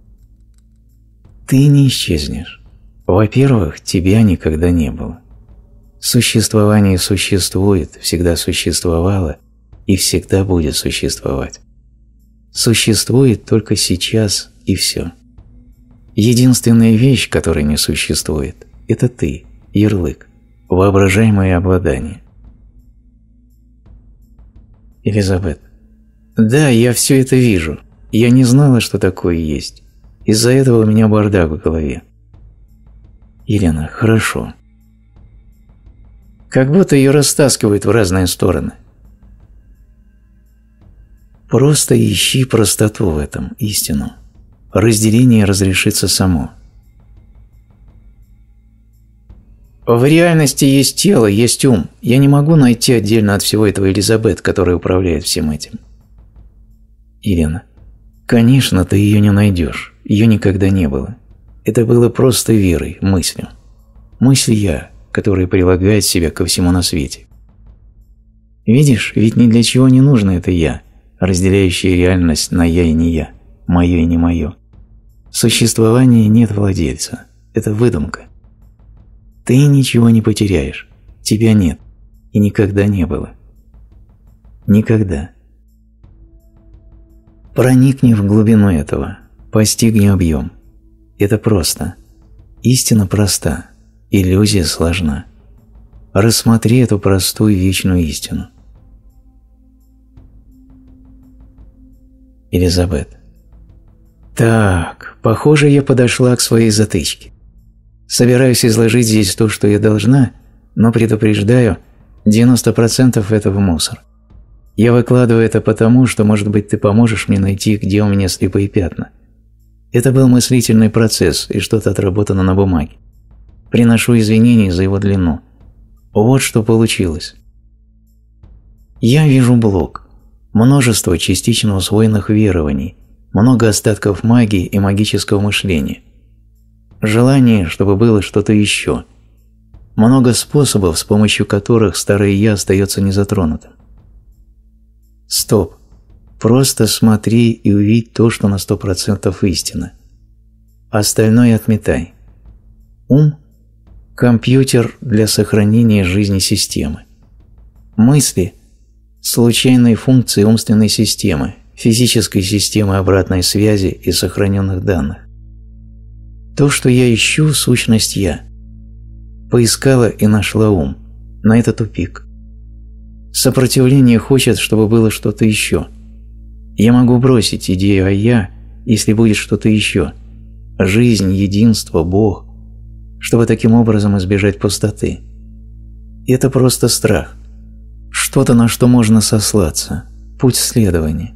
Ты не исчезнешь. Во-первых, тебя никогда не было. Существование существует, всегда существовало и всегда будет существовать. Существует только сейчас и все. Единственная вещь, которая не существует, это ты, ярлык, воображаемое обладание. Элизабет. Да, я все это вижу. Я не знала, что такое есть. Из-за этого у меня бардак в голове. Елена. Хорошо. Как будто ее растаскивают в разные стороны. Просто ищи простоту в этом, истину. Разделение разрешится само. В реальности есть тело, есть ум. Я не могу найти отдельно от всего этого Элизабет, которая управляет всем этим. Елена. Конечно, ты ее не найдешь. Ее никогда не было. Это было просто верой, мыслью. Мысль «я», которая прилагает себя ко всему на свете. Видишь, ведь ни для чего не нужно это «я», разделяющее реальность на «я» и «не я», «моё» и «не моё». Существования нет владельца. Это выдумка. Ты ничего не потеряешь. Тебя нет. И никогда не было. Никогда. Проникни в глубину этого. Постигни объем. Это просто. Истина проста. Иллюзия сложна. Рассмотри эту простую вечную истину. Элизабет. Так, похоже, я подошла к своей затычке. Собираюсь изложить здесь то, что я должна, но предупреждаю, 90% этого мусор. Я выкладываю это потому, что, может быть, ты поможешь мне найти, где у меня слепые пятна. Это был мыслительный процесс и что-то отработано на бумаге. Приношу извинения за его длину. Вот что получилось. Я вижу блок. Множество частично усвоенных верований, много остатков магии и магического мышления. Желание, чтобы было что-то еще. Много способов, с помощью которых старое «я» остается незатронутым. Стоп. Просто смотри и увидь то, что на 100% истина. Остальное отметай. Ум – компьютер для сохранения жизни системы. Мысли – случайные функции умственной системы, физической системы обратной связи и сохраненных данных. То, что я ищу – сущность я. Поискала и нашла ум. На это тупик. Сопротивление хочет, чтобы было что-то еще. Я могу бросить идею о «я», если будет что-то еще. Жизнь, единство, Бог, чтобы таким образом избежать пустоты. Это просто страх. Что-то, на что можно сослаться. Путь следования.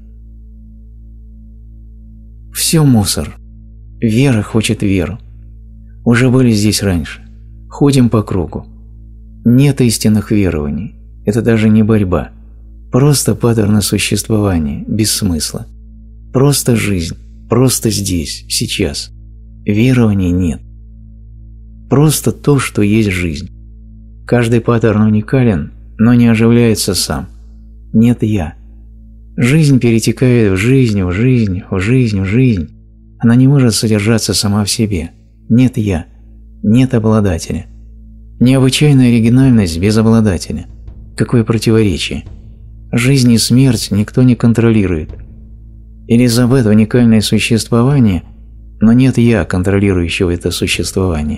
Все мусор. Вера хочет веру. Уже были здесь раньше. Ходим по кругу. Нет истинных верований. Это даже не борьба. Просто паттерны существования, без смысла. Просто жизнь. Просто здесь, сейчас. Верований нет. Просто то, что есть жизнь. Каждый паттерн уникален, но не оживляется сам. Нет «я». Жизнь перетекает в жизнь, в жизнь, в жизнь, в жизнь. Она не может содержаться сама в себе. Нет «я». Нет обладателя. Необычайная оригинальность без обладателя. Какое противоречие. Жизнь и смерть никто не контролирует. Элизабет – уникальное существование, но нет «я», контролирующего это существование.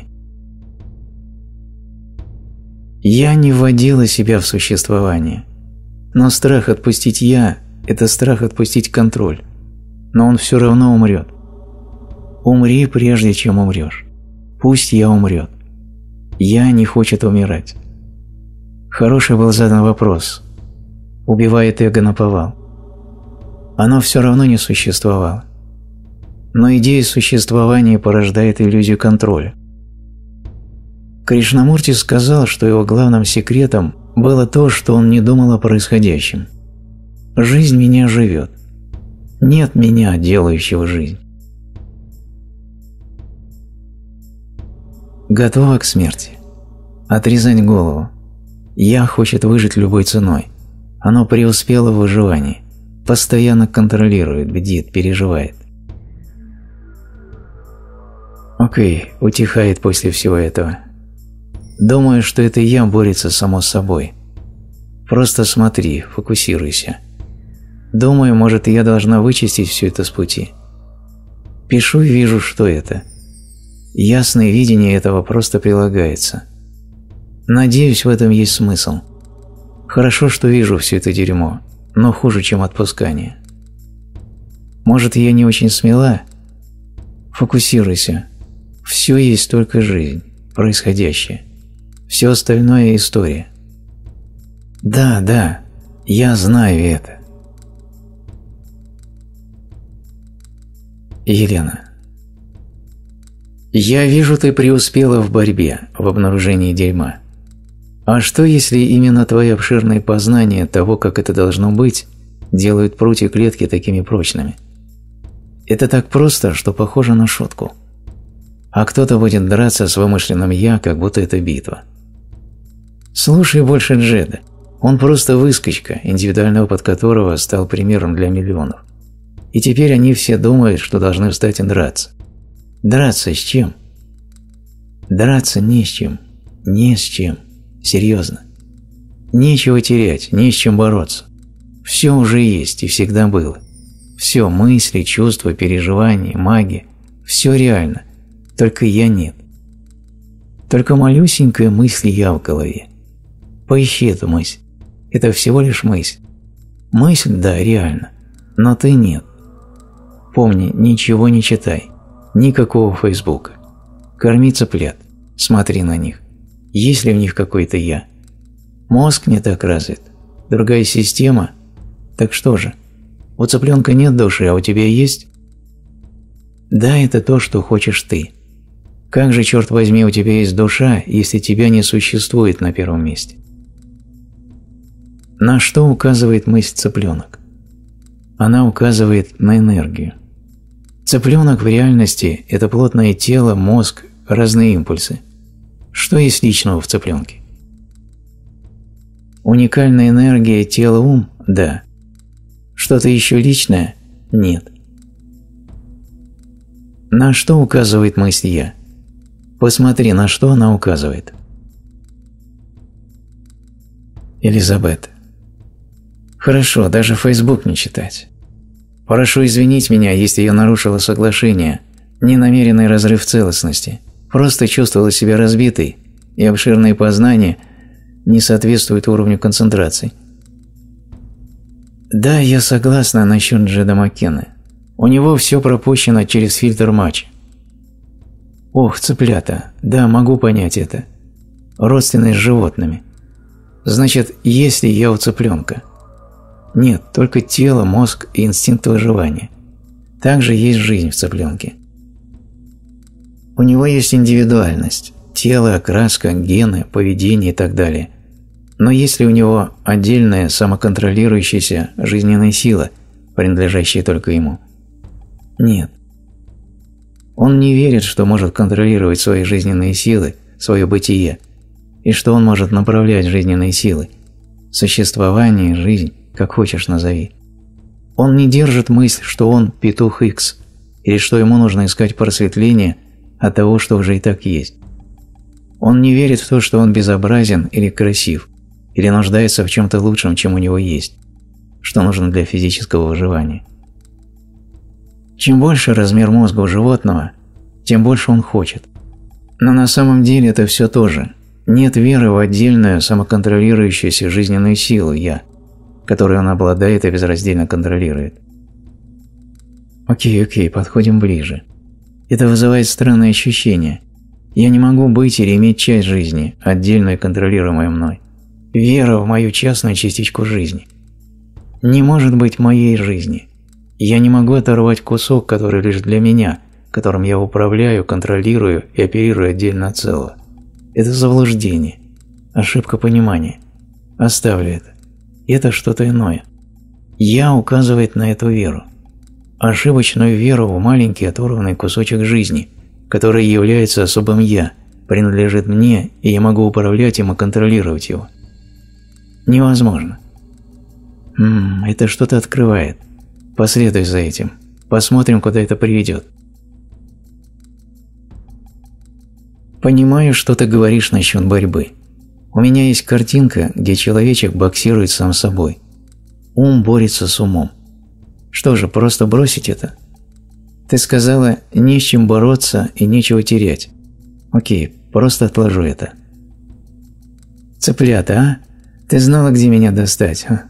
Я не вводила себя в существование. Но страх отпустить «я» – это страх отпустить контроль. Но он все равно умрет. Умри, прежде чем умрешь. Пусть «я» умрет. «Я» не хочет умирать. Хороший был задан вопрос. Убивает эго наповал. Оно все равно не существовало. Но идея существования порождает иллюзию контроля. Кришнамурти сказал, что его главным секретом было то, что он не думал о происходящем. Жизнь меня живет. Нет меня, делающего жизнь. Готова к смерти. Отрезать голову. «Я» хочет выжить любой ценой. Оно преуспело в выживании. Постоянно контролирует, бдит, переживает. Окей, утихает после всего этого. Думаю, что это «я» борется само с собой. Просто смотри, фокусируйся. Думаю, может, я должна вычистить все это с пути. Пишу и вижу, что это. Ясное видение этого просто прилагается. Надеюсь, в этом есть смысл. Хорошо, что вижу все это дерьмо, но хуже, чем отпускание. Может, я не очень смела? Фокусируйся. Все есть только жизнь, происходящее. Все остальное – история. Да, я знаю это. Елена. Я вижу, ты преуспела в борьбе, в обнаружении дерьма. А что, если именно твои обширные познания того, как это должно быть, делают прутья клетки такими прочными? Это так просто, что похоже на шутку. А кто-то будет драться с вымышленным «я», как будто это битва. Слушай больше Джеда. Он просто выскочка, индивидуальный опыт которого стал примером для миллионов. И теперь они все думают, что должны встать и драться. Драться с чем? Драться не с чем. Не с чем. Серьезно. Нечего терять, не с чем бороться. Все уже есть и всегда было. Все – мысли, чувства, переживания, магия – все реально. Только «я» нет. Только малюсенькая мысль «я» в голове. Поищи эту мысль. Это всего лишь мысль. Мысль, да, реально. Но ты нет. Помни, ничего не читай. Никакого Фейсбука. Корми цыплят. Смотри на них. Есть ли в них какой-то «я»? Мозг не так развит. Другая система. Так что же? У цыпленка нет души, а у тебя есть? Да, это то, что хочешь ты. Как же, черт возьми, у тебя есть душа, если тебя не существует на первом месте? На что указывает мысль цыпленок? Она указывает на энергию. Цыпленок в реальности – это плотное тело, мозг, разные импульсы. Что есть личного в цыпленке? Уникальная энергия тела-ум – да. Что-то еще личное? Нет. На что указывает мысль «я»? Посмотри, на что она указывает. Элизабет. Хорошо, даже Facebook не читать. Прошу извинить меня, если я нарушила соглашение, ненамеренный разрыв целостности, просто чувствовала себя разбитой, и обширные познания не соответствуют уровню концентрации. Да, я согласна насчет Джеда Маккены. У него все пропущено через фильтр матча. Ох, цыплята, да, могу понять это. Родственность с животными. Значит, есть ли я у цыпленка? Нет, только тело, мозг и инстинкт выживания. Также есть жизнь в цыпленке. У него есть индивидуальность, тело, окраска, гены, поведение и так далее. Но есть ли у него отдельная самоконтролирующаяся жизненная сила, принадлежащая только ему? Нет. Он не верит, что может контролировать свои жизненные силы, свое бытие, и что он может направлять жизненные силы, существование, жизнь, как хочешь назови. Он не держит мысль, что он петух X, или что ему нужно искать просветление от того, что уже и так есть. Он не верит в то, что он безобразен или красив, или нуждается в чем-то лучшем, чем у него есть, что нужно для физического выживания. Чем больше размер мозга у животного, тем больше он хочет. Но на самом деле это все то же. Нет веры в отдельную самоконтролирующуюся жизненную силу «я», которой он обладает и безраздельно контролирует. Окей, подходим ближе. Это вызывает странное ощущение. Я не могу быть или иметь часть жизни, отдельную и контролируемую мной. Вера в мою частную частичку жизни. Не может быть моей жизни. Я не могу оторвать кусок, который лишь для меня, которым я управляю, контролирую и оперирую отдельно от целого. Это заблуждение, ошибка понимания. Оставлю это. Это что-то иное. «Я» указывает на эту веру. Ошибочную веру в маленький оторванный кусочек жизни, который является особым «я», принадлежит мне, и я могу управлять им и контролировать его. Невозможно. Это что-то открывает. Последуй за этим. Посмотрим, куда это приведет. Понимаю, что ты говоришь насчет борьбы. У меня есть картинка, где человечек боксирует сам с собой. Ум борется с умом. Что же, просто бросить это? Ты сказала, не с чем бороться и нечего терять. Окей, просто отложу это. Цыплята, а? Ты знала, где меня достать, а?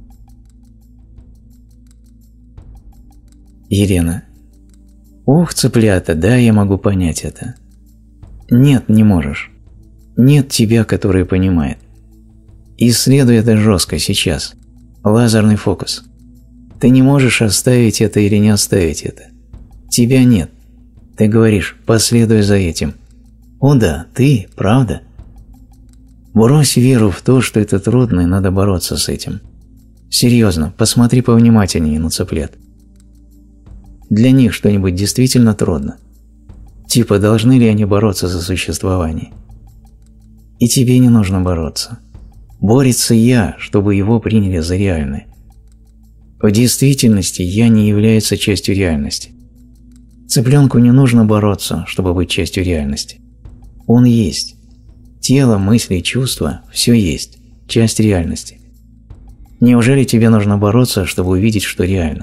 Елена. Ох, цыплята, да, я могу понять это. Нет, не можешь. Нет тебя, который понимает. Исследуй это жестко сейчас. Лазерный фокус. Ты не можешь оставить это или не оставить это. Тебя нет. Ты говоришь, последуй за этим. О да, ты, правда? Брось веру в то, что это трудно и надо бороться с этим. Серьезно, посмотри повнимательнее на цыплят. Для них что-нибудь действительно трудно. Типа, должны ли они бороться за существование? И тебе не нужно бороться. Борется «я», чтобы его приняли за реальное. В действительности «я» не является частью реальности. Цыпленку не нужно бороться, чтобы быть частью реальности. Он есть. Тело, мысли, чувства – все есть. Часть реальности. Неужели тебе нужно бороться, чтобы увидеть, что реально?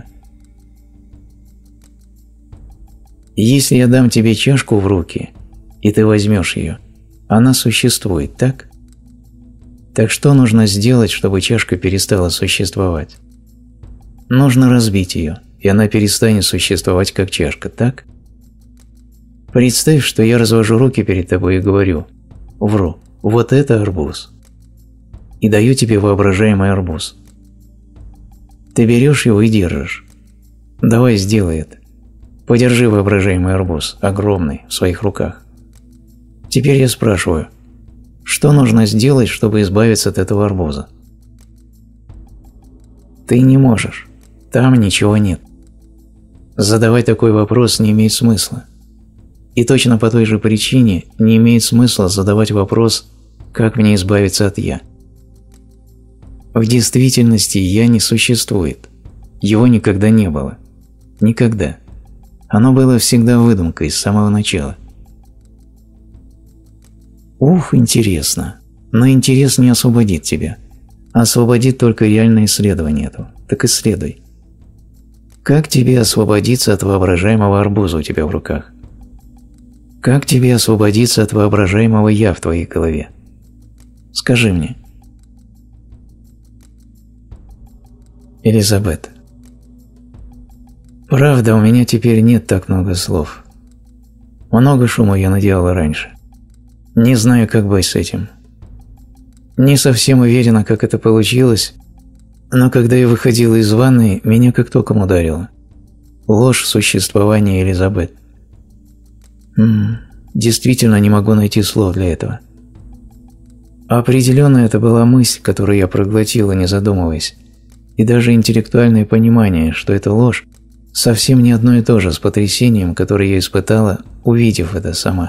Если я дам тебе чашку в руки, и ты возьмешь ее, она существует, так? Так что нужно сделать, чтобы чашка перестала существовать? Нужно разбить ее, и она перестанет существовать как чашка, так? Представь, что я развожу руки перед тобой и говорю: вру, вот это арбуз. И даю тебе воображаемый арбуз. Ты берешь его и держишь. Давай сделай это. Подержи воображаемый арбуз, огромный, в своих руках. Теперь я спрашиваю, что нужно сделать, чтобы избавиться от этого арбуза? Ты не можешь. Там ничего нет. Задавать такой вопрос не имеет смысла. И точно по той же причине не имеет смысла задавать вопрос, как мне избавиться от «я». В действительности «я» не существует. Его никогда не было. Никогда. Оно было всегда выдумкой с самого начала. Ух, интересно. Но интерес не освободит тебя. Освободит только реальное исследование этого. Так исследуй. Как тебе освободиться от воображаемого арбуза у тебя в руках? Как тебе освободиться от воображаемого «я» в твоей голове? Скажи мне. Элизабет. Правда, у меня теперь нет так много слов. Много шума я наделала раньше. Не знаю, как быть с этим. Не совсем уверена, как это получилось, но когда я выходила из ванной, меня как током ударило. Ложь существования Элизабет. Действительно не могу найти слов для этого. Определенно это была мысль, которую я проглотила, не задумываясь, и даже интеллектуальное понимание, что это ложь, совсем не одно и то же с потрясением, которое я испытала, увидев это сама.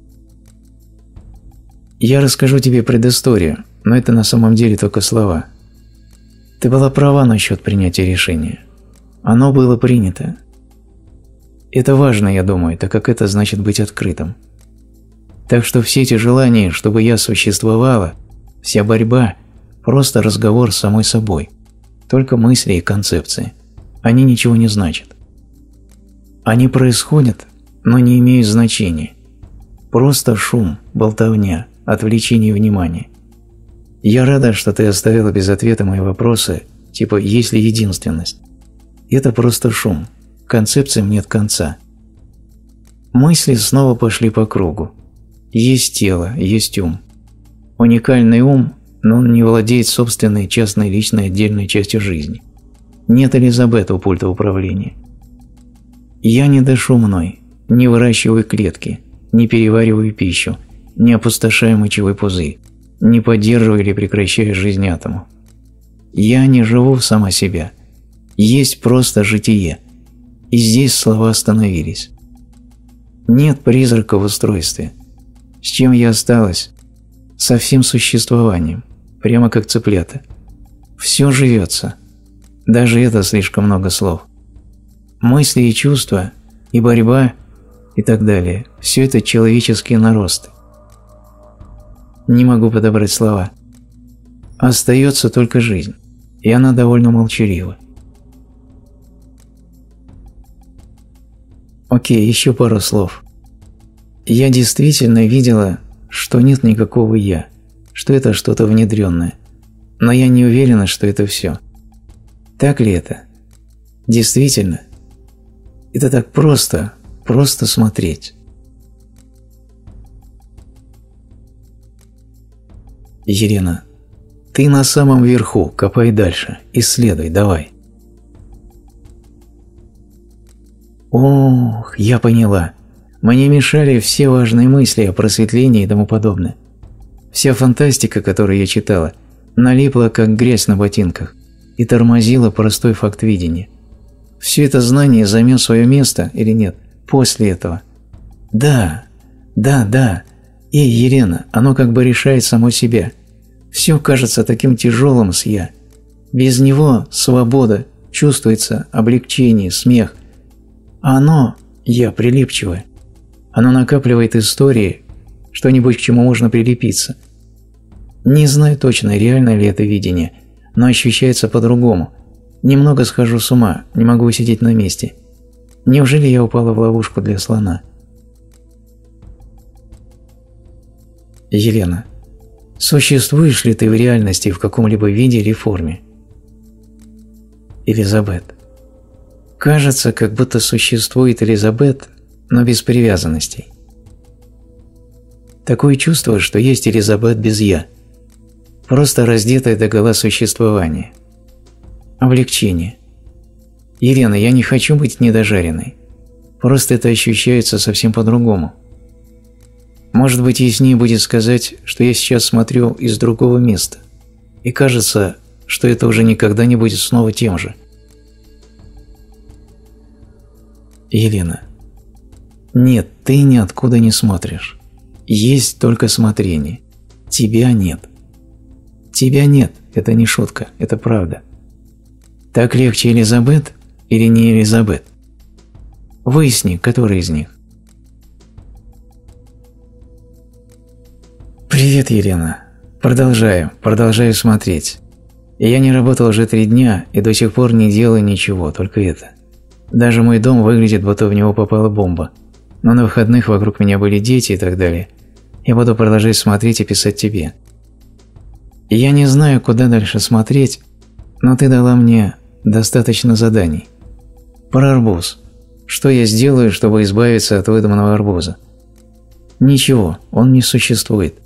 Я расскажу тебе предысторию, но это на самом деле только слова. Ты была права насчет принятия решения. Оно было принято. Это важно, я думаю, так как это значит быть открытым. Так что все эти желания, чтобы я существовала, вся борьба – просто разговор с самой собой. Только мысли и концепции. Они ничего не значат. Они происходят, но не имеют значения. Просто шум, болтовня, отвлечение внимания. Я рада, что ты оставила без ответа мои вопросы, типа «есть ли единственность?». Это просто шум. Концепциям нет конца. Мысли снова пошли по кругу. Есть тело, есть ум. Уникальный ум, но он не владеет собственной частной личной отдельной частью жизни. Нет Элизабет у пульта управления. Я не дышу мной, не выращиваю клетки, не перевариваю пищу, не опустошаю мочевой пузырь, не поддерживаю или прекращаю жизнь атомов. Я не живу в само себя. Есть просто житие. И здесь слова остановились. Нет призрака в устройстве. С чем я осталась? Со всем существованием, прямо как цыплята. Все живется. Даже это слишком много слов. Мысли и чувства, и борьба, и так далее. Все это человеческие наросты. Не могу подобрать слова. Остается только жизнь, и она довольно молчалива. Окей, еще пару слов. Я действительно видела, что нет никакого «я», что это что-то внедренное. Но я не уверена, что это все. Так ли это? Действительно? Это так просто смотреть. Елена, ты на самом верху, копай дальше, исследуй, давай. Ох, я поняла. Мне мешали все важные мысли о просветлении и тому подобное. Вся фантастика, которую я читала, налипла как грязь на ботинках и тормозила простой факт видения. Все это знание займет свое место или нет после этого? Да. Эй, Елена, оно как бы решает само себя. Все кажется таким тяжелым с «я». Без него свобода, чувствуется облегчение, смех. А оно, «я», прилипчивое. Оно накапливает истории, что-нибудь, к чему можно прилепиться. Не знаю точно, реально ли это видение, но ощущается по-другому. Немного схожу с ума, не могу сидеть на месте. Неужели я упала в ловушку для слона? Елена, существуешь ли ты в реальности в каком-либо виде или форме? Элизабет, кажется, как будто существует Элизабет, но без привязанностей. Такое чувство, что есть Элизабет без «я». Просто раздетое догола существование. Облегчение. Елена, я не хочу быть недожаренной. Просто это ощущается совсем по-другому. Может быть, яснее будет сказать, что я сейчас смотрю из другого места. И кажется, что это уже никогда не будет снова тем же. Елена. Нет, ты ниоткуда не смотришь. Есть только смотрение. Тебя нет. Тебя нет, это не шутка, это правда. Так легче Элизабет или не Элизабет? Выясни, который из них. Привет, Елена. Продолжаю смотреть. Я не работал уже 3 дня и до сих пор не делаю ничего, только это. Даже мой дом выглядит, будто в него попала бомба. Но на выходных вокруг меня были дети и так далее. Я буду продолжать смотреть и писать тебе. Я не знаю, куда дальше смотреть, но ты дала мне достаточно заданий. Про арбуз. Что я сделаю, чтобы избавиться от выдуманного арбуза? Ничего, он не существует.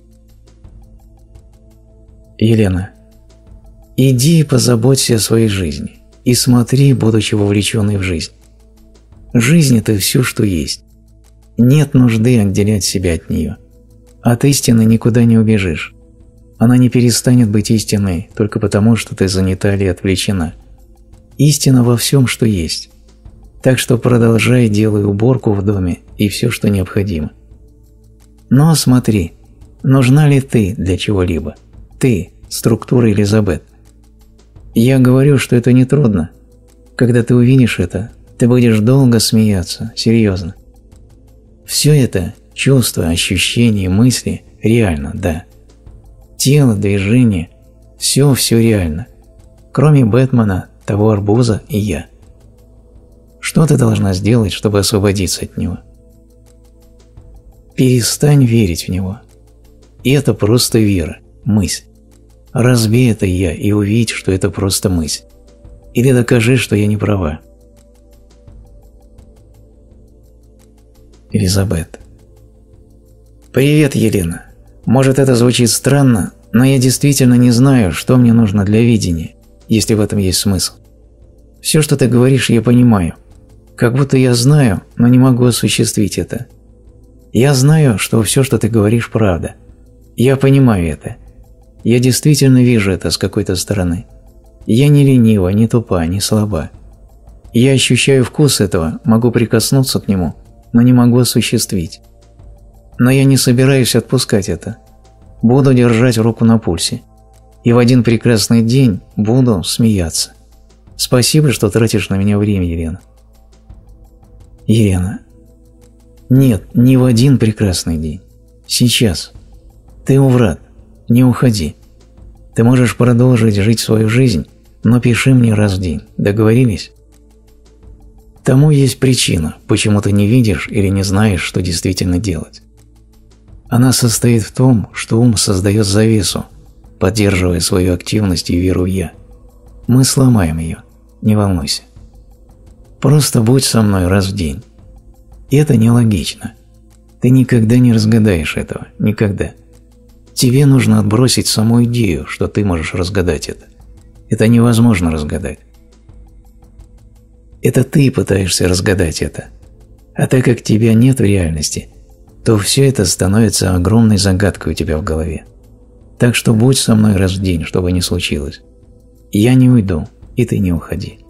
Елена, иди и позаботься о своей жизни. И смотри, будучи вовлеченной в жизнь. Жизнь – это все, что есть. Нет нужды отделять себя от нее. От истины никуда не убежишь. Она не перестанет быть истиной только потому, что ты занята или отвлечена. Истина во всем, что есть. Так что продолжай, делай уборку в доме и все, что необходимо. Но смотри, нужна ли ты для чего-либо? Ты, структура Элизабет. Я говорю, что это нетрудно. Когда ты увидишь это, ты будешь долго смеяться, серьезно. Все это, чувства, ощущения, мысли, реально, да. Тело, движение, все реально. Кроме Бэтмена, того арбуза и я. Что ты должна сделать, чтобы освободиться от него? Перестань верить в него. И это просто вера, мысль. Разбей это «я» и увидь, что это просто мысль. Или докажи, что я не права. Элизабет. Привет, Елена. Может, это звучит странно, но я действительно не знаю, что мне нужно для видения, если в этом есть смысл. Все, что ты говоришь, я понимаю. Как будто я знаю, но не могу осуществить это. Я знаю, что все, что ты говоришь, правда. Я понимаю это. Я действительно вижу это с какой-то стороны. Я не ленива, не тупа, не слаба. Я ощущаю вкус этого, могу прикоснуться к нему, но не могу осуществить. Но я не собираюсь отпускать это. Буду держать руку на пульсе. И в один прекрасный день буду смеяться. Спасибо, что тратишь на меня время, Елена. Елена. Нет, не в один прекрасный день. Сейчас. Ты у врат. Не уходи. Ты можешь продолжить жить свою жизнь, но пиши мне раз в день. Договорились? Тому есть причина, почему ты не видишь или не знаешь, что действительно делать. Она состоит в том, что ум создает завесу, поддерживая свою активность и веру в «я». Мы сломаем ее, не волнуйся. Просто будь со мной раз в день. И это нелогично. Ты никогда не разгадаешь этого, никогда. Тебе нужно отбросить саму идею, что ты можешь разгадать это. Это невозможно разгадать. Это ты пытаешься разгадать это. А так как тебя нет в реальности, то все это становится огромной загадкой у тебя в голове. Так что будь со мной раз в день, что бы ни случилось. Я не уйду, и ты не уходи.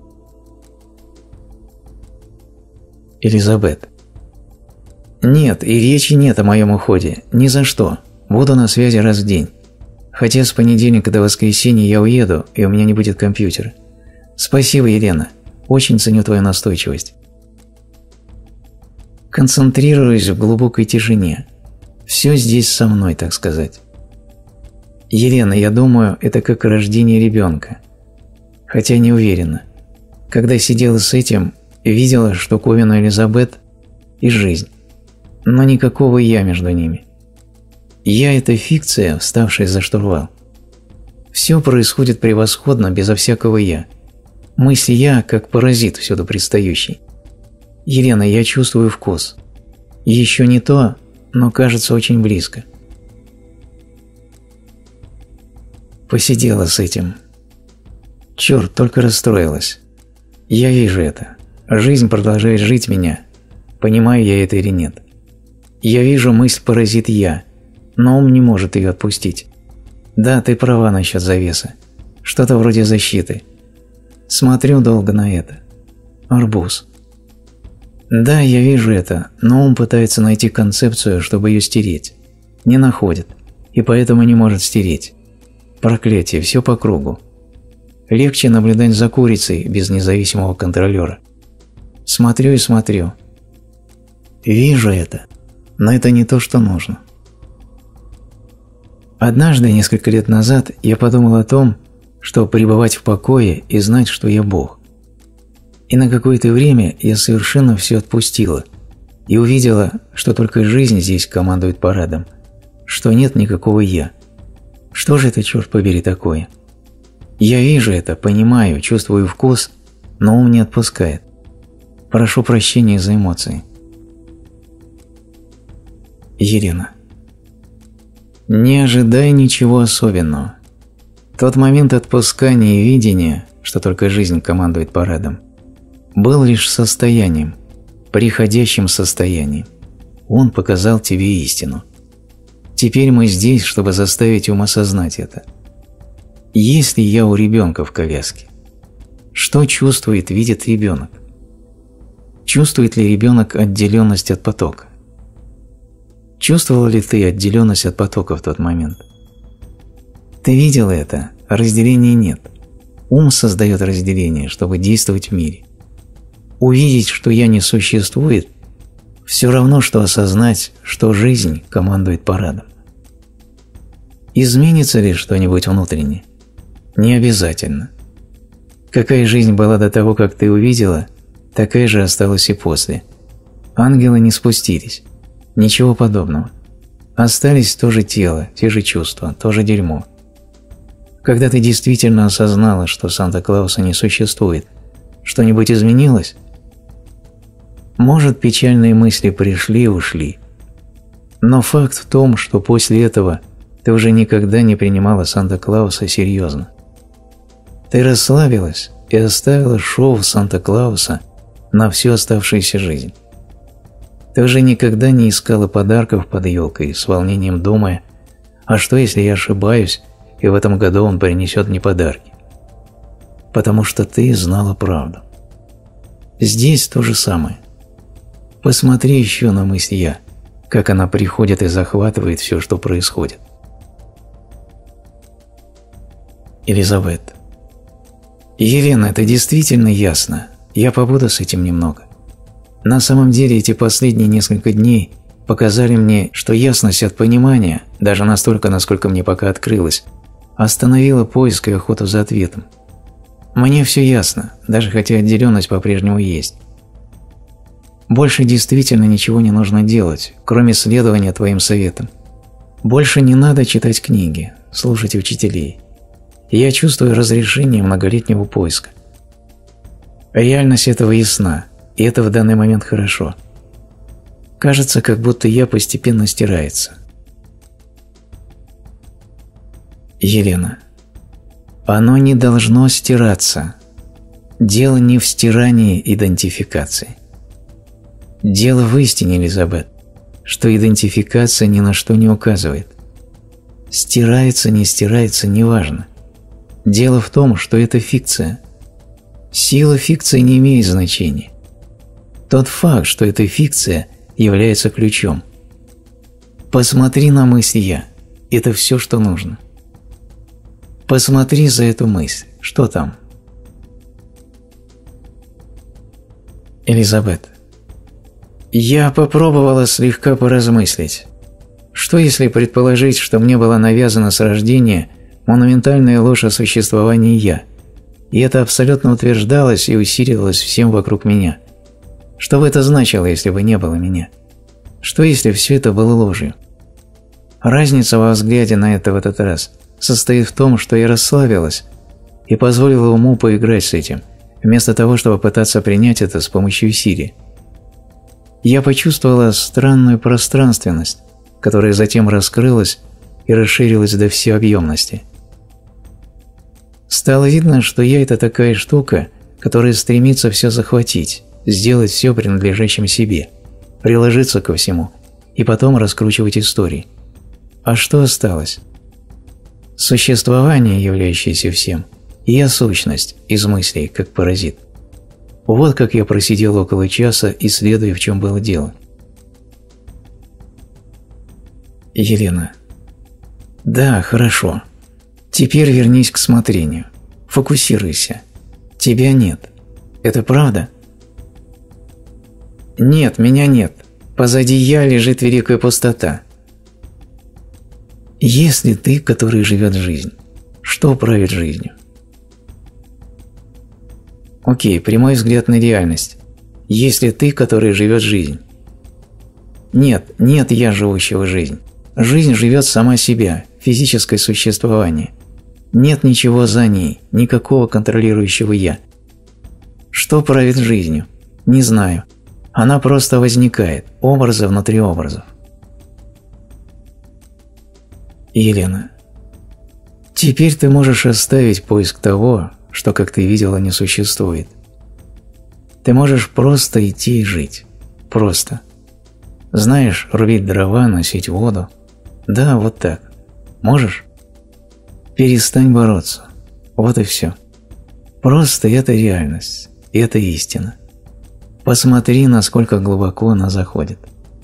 Элизабет. Нет, и речи нет о моем уходе. Ни за что. Буду на связи раз в день. Хотя с понедельника до воскресенья я уеду, и у меня не будет компьютера. Спасибо, Елена. Очень ценю твою настойчивость. Концентрируюсь в глубокой тишине. Все здесь со мной, так сказать. Елена, я думаю, это как рождение ребенка. Хотя не уверена. Когда сидела с этим, видела штуковину Элизабет и жизнь. Но никакого «я» между ними. «Я» – это фикция, вставшая за штурвал. Все происходит превосходно, безо всякого «я». Мысль «я» как паразит всюду предстающий. Елена, я чувствую вкус. Еще не то, но кажется очень близко. Посидела с этим. Черт, только расстроилась. Я вижу это. Жизнь продолжает жить меня. Понимаю я это или нет. Я вижу мысль паразит «я», но ум не может ее отпустить. Да, ты права насчет завесы. Что-то вроде защиты. Смотрю долго на это. Арбуз. Да, я вижу это, но ум пытается найти концепцию, чтобы ее стереть. Не находит, и поэтому не может стереть. Проклятие, все по кругу. Легче наблюдать за курицей без независимого контролера. Смотрю и смотрю. Вижу это, но это не то, что нужно. Однажды, несколько лет назад, я подумал о том, что пребывать в покое и знать, что я Бог. И на какое-то время я совершенно все отпустила и увидела, что только жизнь здесь командует парадом, что нет никакого «я». Что же это, черт побери, такое? Я вижу это, понимаю, чувствую вкус, но ум не отпускает. Прошу прощения за эмоции. Елена. Не ожидай ничего особенного. Тот момент отпускания и видения, что только жизнь командует парадом, был лишь состоянием, приходящим состоянием. Он показал тебе истину. Теперь мы здесь, чтобы заставить ум осознать это. Есть ли я у ребенка в коляске? Что чувствует, видит ребенок? Чувствует ли ребенок отделенность от потока? Чувствовал ли ты отделенность от потока в тот момент? Ты видел это, а разделения нет. Ум создает разделение, чтобы действовать в мире. Увидеть, что «я» не существует, все равно, что осознать, что жизнь командует парадом. Изменится ли что-нибудь внутренне? Не обязательно. Какая жизнь была до того, как ты увидела, такая же осталась и после. Ангелы не спустились. Ничего подобного. Остались то же тело, те же чувства, то же дерьмо. Когда ты действительно осознала, что Санта-Клауса не существует, что-нибудь изменилось? Может, печальные мысли пришли и ушли. Но факт в том, что после этого ты уже никогда не принимала Санта-Клауса серьезно. Ты расслабилась и оставила шоу Санта-Клауса на всю оставшуюся жизнь. Ты уже никогда не искала подарков под елкой, с волнением думая, а что если я ошибаюсь, и в этом году он принесет мне подарки? Потому что ты знала правду. Здесь то же самое. Посмотри еще на мысль «я», как она приходит и захватывает все, что происходит. Елизавет. Елена, это действительно ясно. Я побуду с этим немного. На самом деле эти последние несколько дней показали мне, что ясность от понимания, даже настолько, насколько мне пока открылось, остановила поиск и охоту за ответом. Мне все ясно, даже хотя отделенность по-прежнему есть. Больше действительно ничего не нужно делать, кроме следования твоим советам. Больше не надо читать книги, слушать учителей. Я чувствую разрешение многолетнего поиска. Реальность этого ясна, и это в данный момент хорошо. Кажется, как будто «я» постепенно стирается. Елена. Оно не должно стираться. Дело не в стирании идентификации. Дело в истине, Елизабет, что идентификация ни на что не указывает. Стирается, не стирается, неважно. Дело в том, что это фикция. Сила фикции не имеет значения. Тот факт, что это фикция, является ключом. Посмотри на мысль «я». Это все, что нужно. Посмотри за эту мысль. Что там? Елизабет. Я попробовала слегка поразмыслить. Что если предположить, что мне была навязана с рождения монументальная ложь о существовании «я», и это абсолютно утверждалось и усиливалось всем вокруг меня? Что бы это значило, если бы не было меня? Что если все это было ложью? Разница во взгляде на это в этот раз состоит в том, что я расслабилась и позволила уму поиграть с этим, вместо того, чтобы пытаться принять это с помощью усилий. Я почувствовала странную пространственность, которая затем раскрылась и расширилась до всеобъемности. Стало видно, что я – это такая штука, которая стремится все захватить, сделать все принадлежащим себе, приложиться ко всему и потом раскручивать истории. А что осталось? Существование, являющееся всем, и я сущность из мыслей, как паразит. Вот как я просидел около часа, исследуя, в чем было дело. Елена. Да, хорошо. Теперь вернись к смотрению. Фокусируйся. Тебя нет. Это правда? Нет, меня нет. Позади «я» лежит великая пустота. Если ты, который живет жизнь, что правит жизнью? Окей, прямой взгляд на реальность. Если ты, который живет жизнь. Нет, нет «я», живущего жизнь. Жизнь живет сама себя, физическое существование. Нет ничего за ней, никакого контролирующего «я». Что правит жизнью? Не знаю. Она просто возникает, образы внутри образов. Елена. Теперь ты можешь оставить поиск того, что, как ты видела, не существует. Ты можешь просто идти и жить. Просто. Знаешь, рубить дрова, носить воду. Да, вот так. Можешь? Перестань бороться. Вот и все. Просто это реальность. Это истина. Посмотри, насколько глубоко она заходит.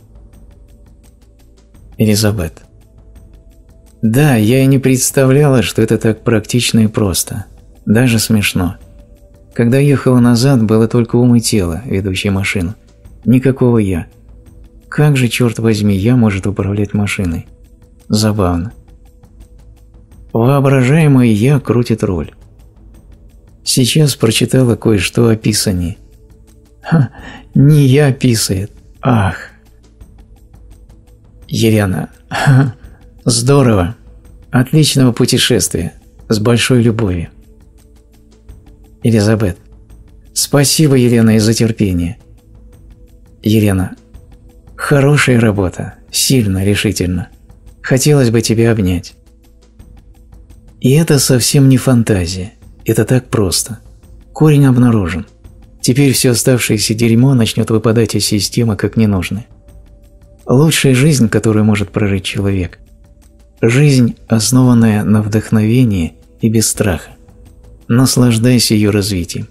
Элизабет. Да, я и не представляла, что это так практично и просто. Даже смешно. Когда ехала назад, было только ум и тело, ведущее машину. Никакого «я». Как же, черт возьми, «я» может управлять машиной? Забавно. Воображаемое «я» крутит руль. Сейчас прочитала кое-что о писании. Не «я» писает. Ах. Елена. Здорово. Отличного путешествия. С большой любовью. Элизабет. Спасибо, Елена, и за терпение. Елена. Хорошая работа. Сильно, решительно. Хотелось бы тебя обнять. И это совсем не фантазия. Это так просто. Корень обнаружен. Теперь все оставшееся дерьмо начнет выпадать из системы как ненужное. Лучшая жизнь, которую может прожить человек. Жизнь, основанная на вдохновении и без страха. Наслаждайся ее развитием.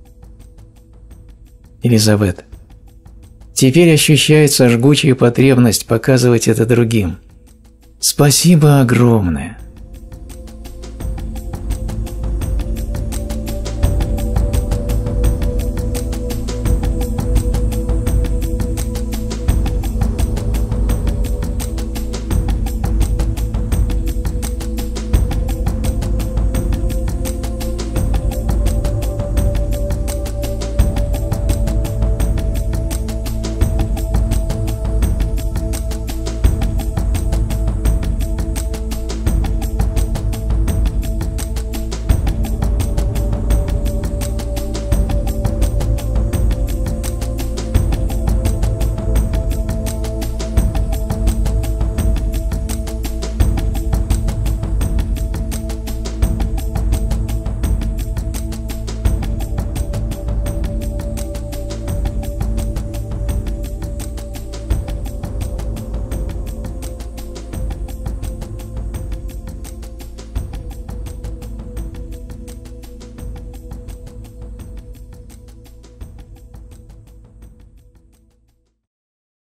Элизабет. Теперь ощущается жгучая потребность показывать это другим. Спасибо огромное.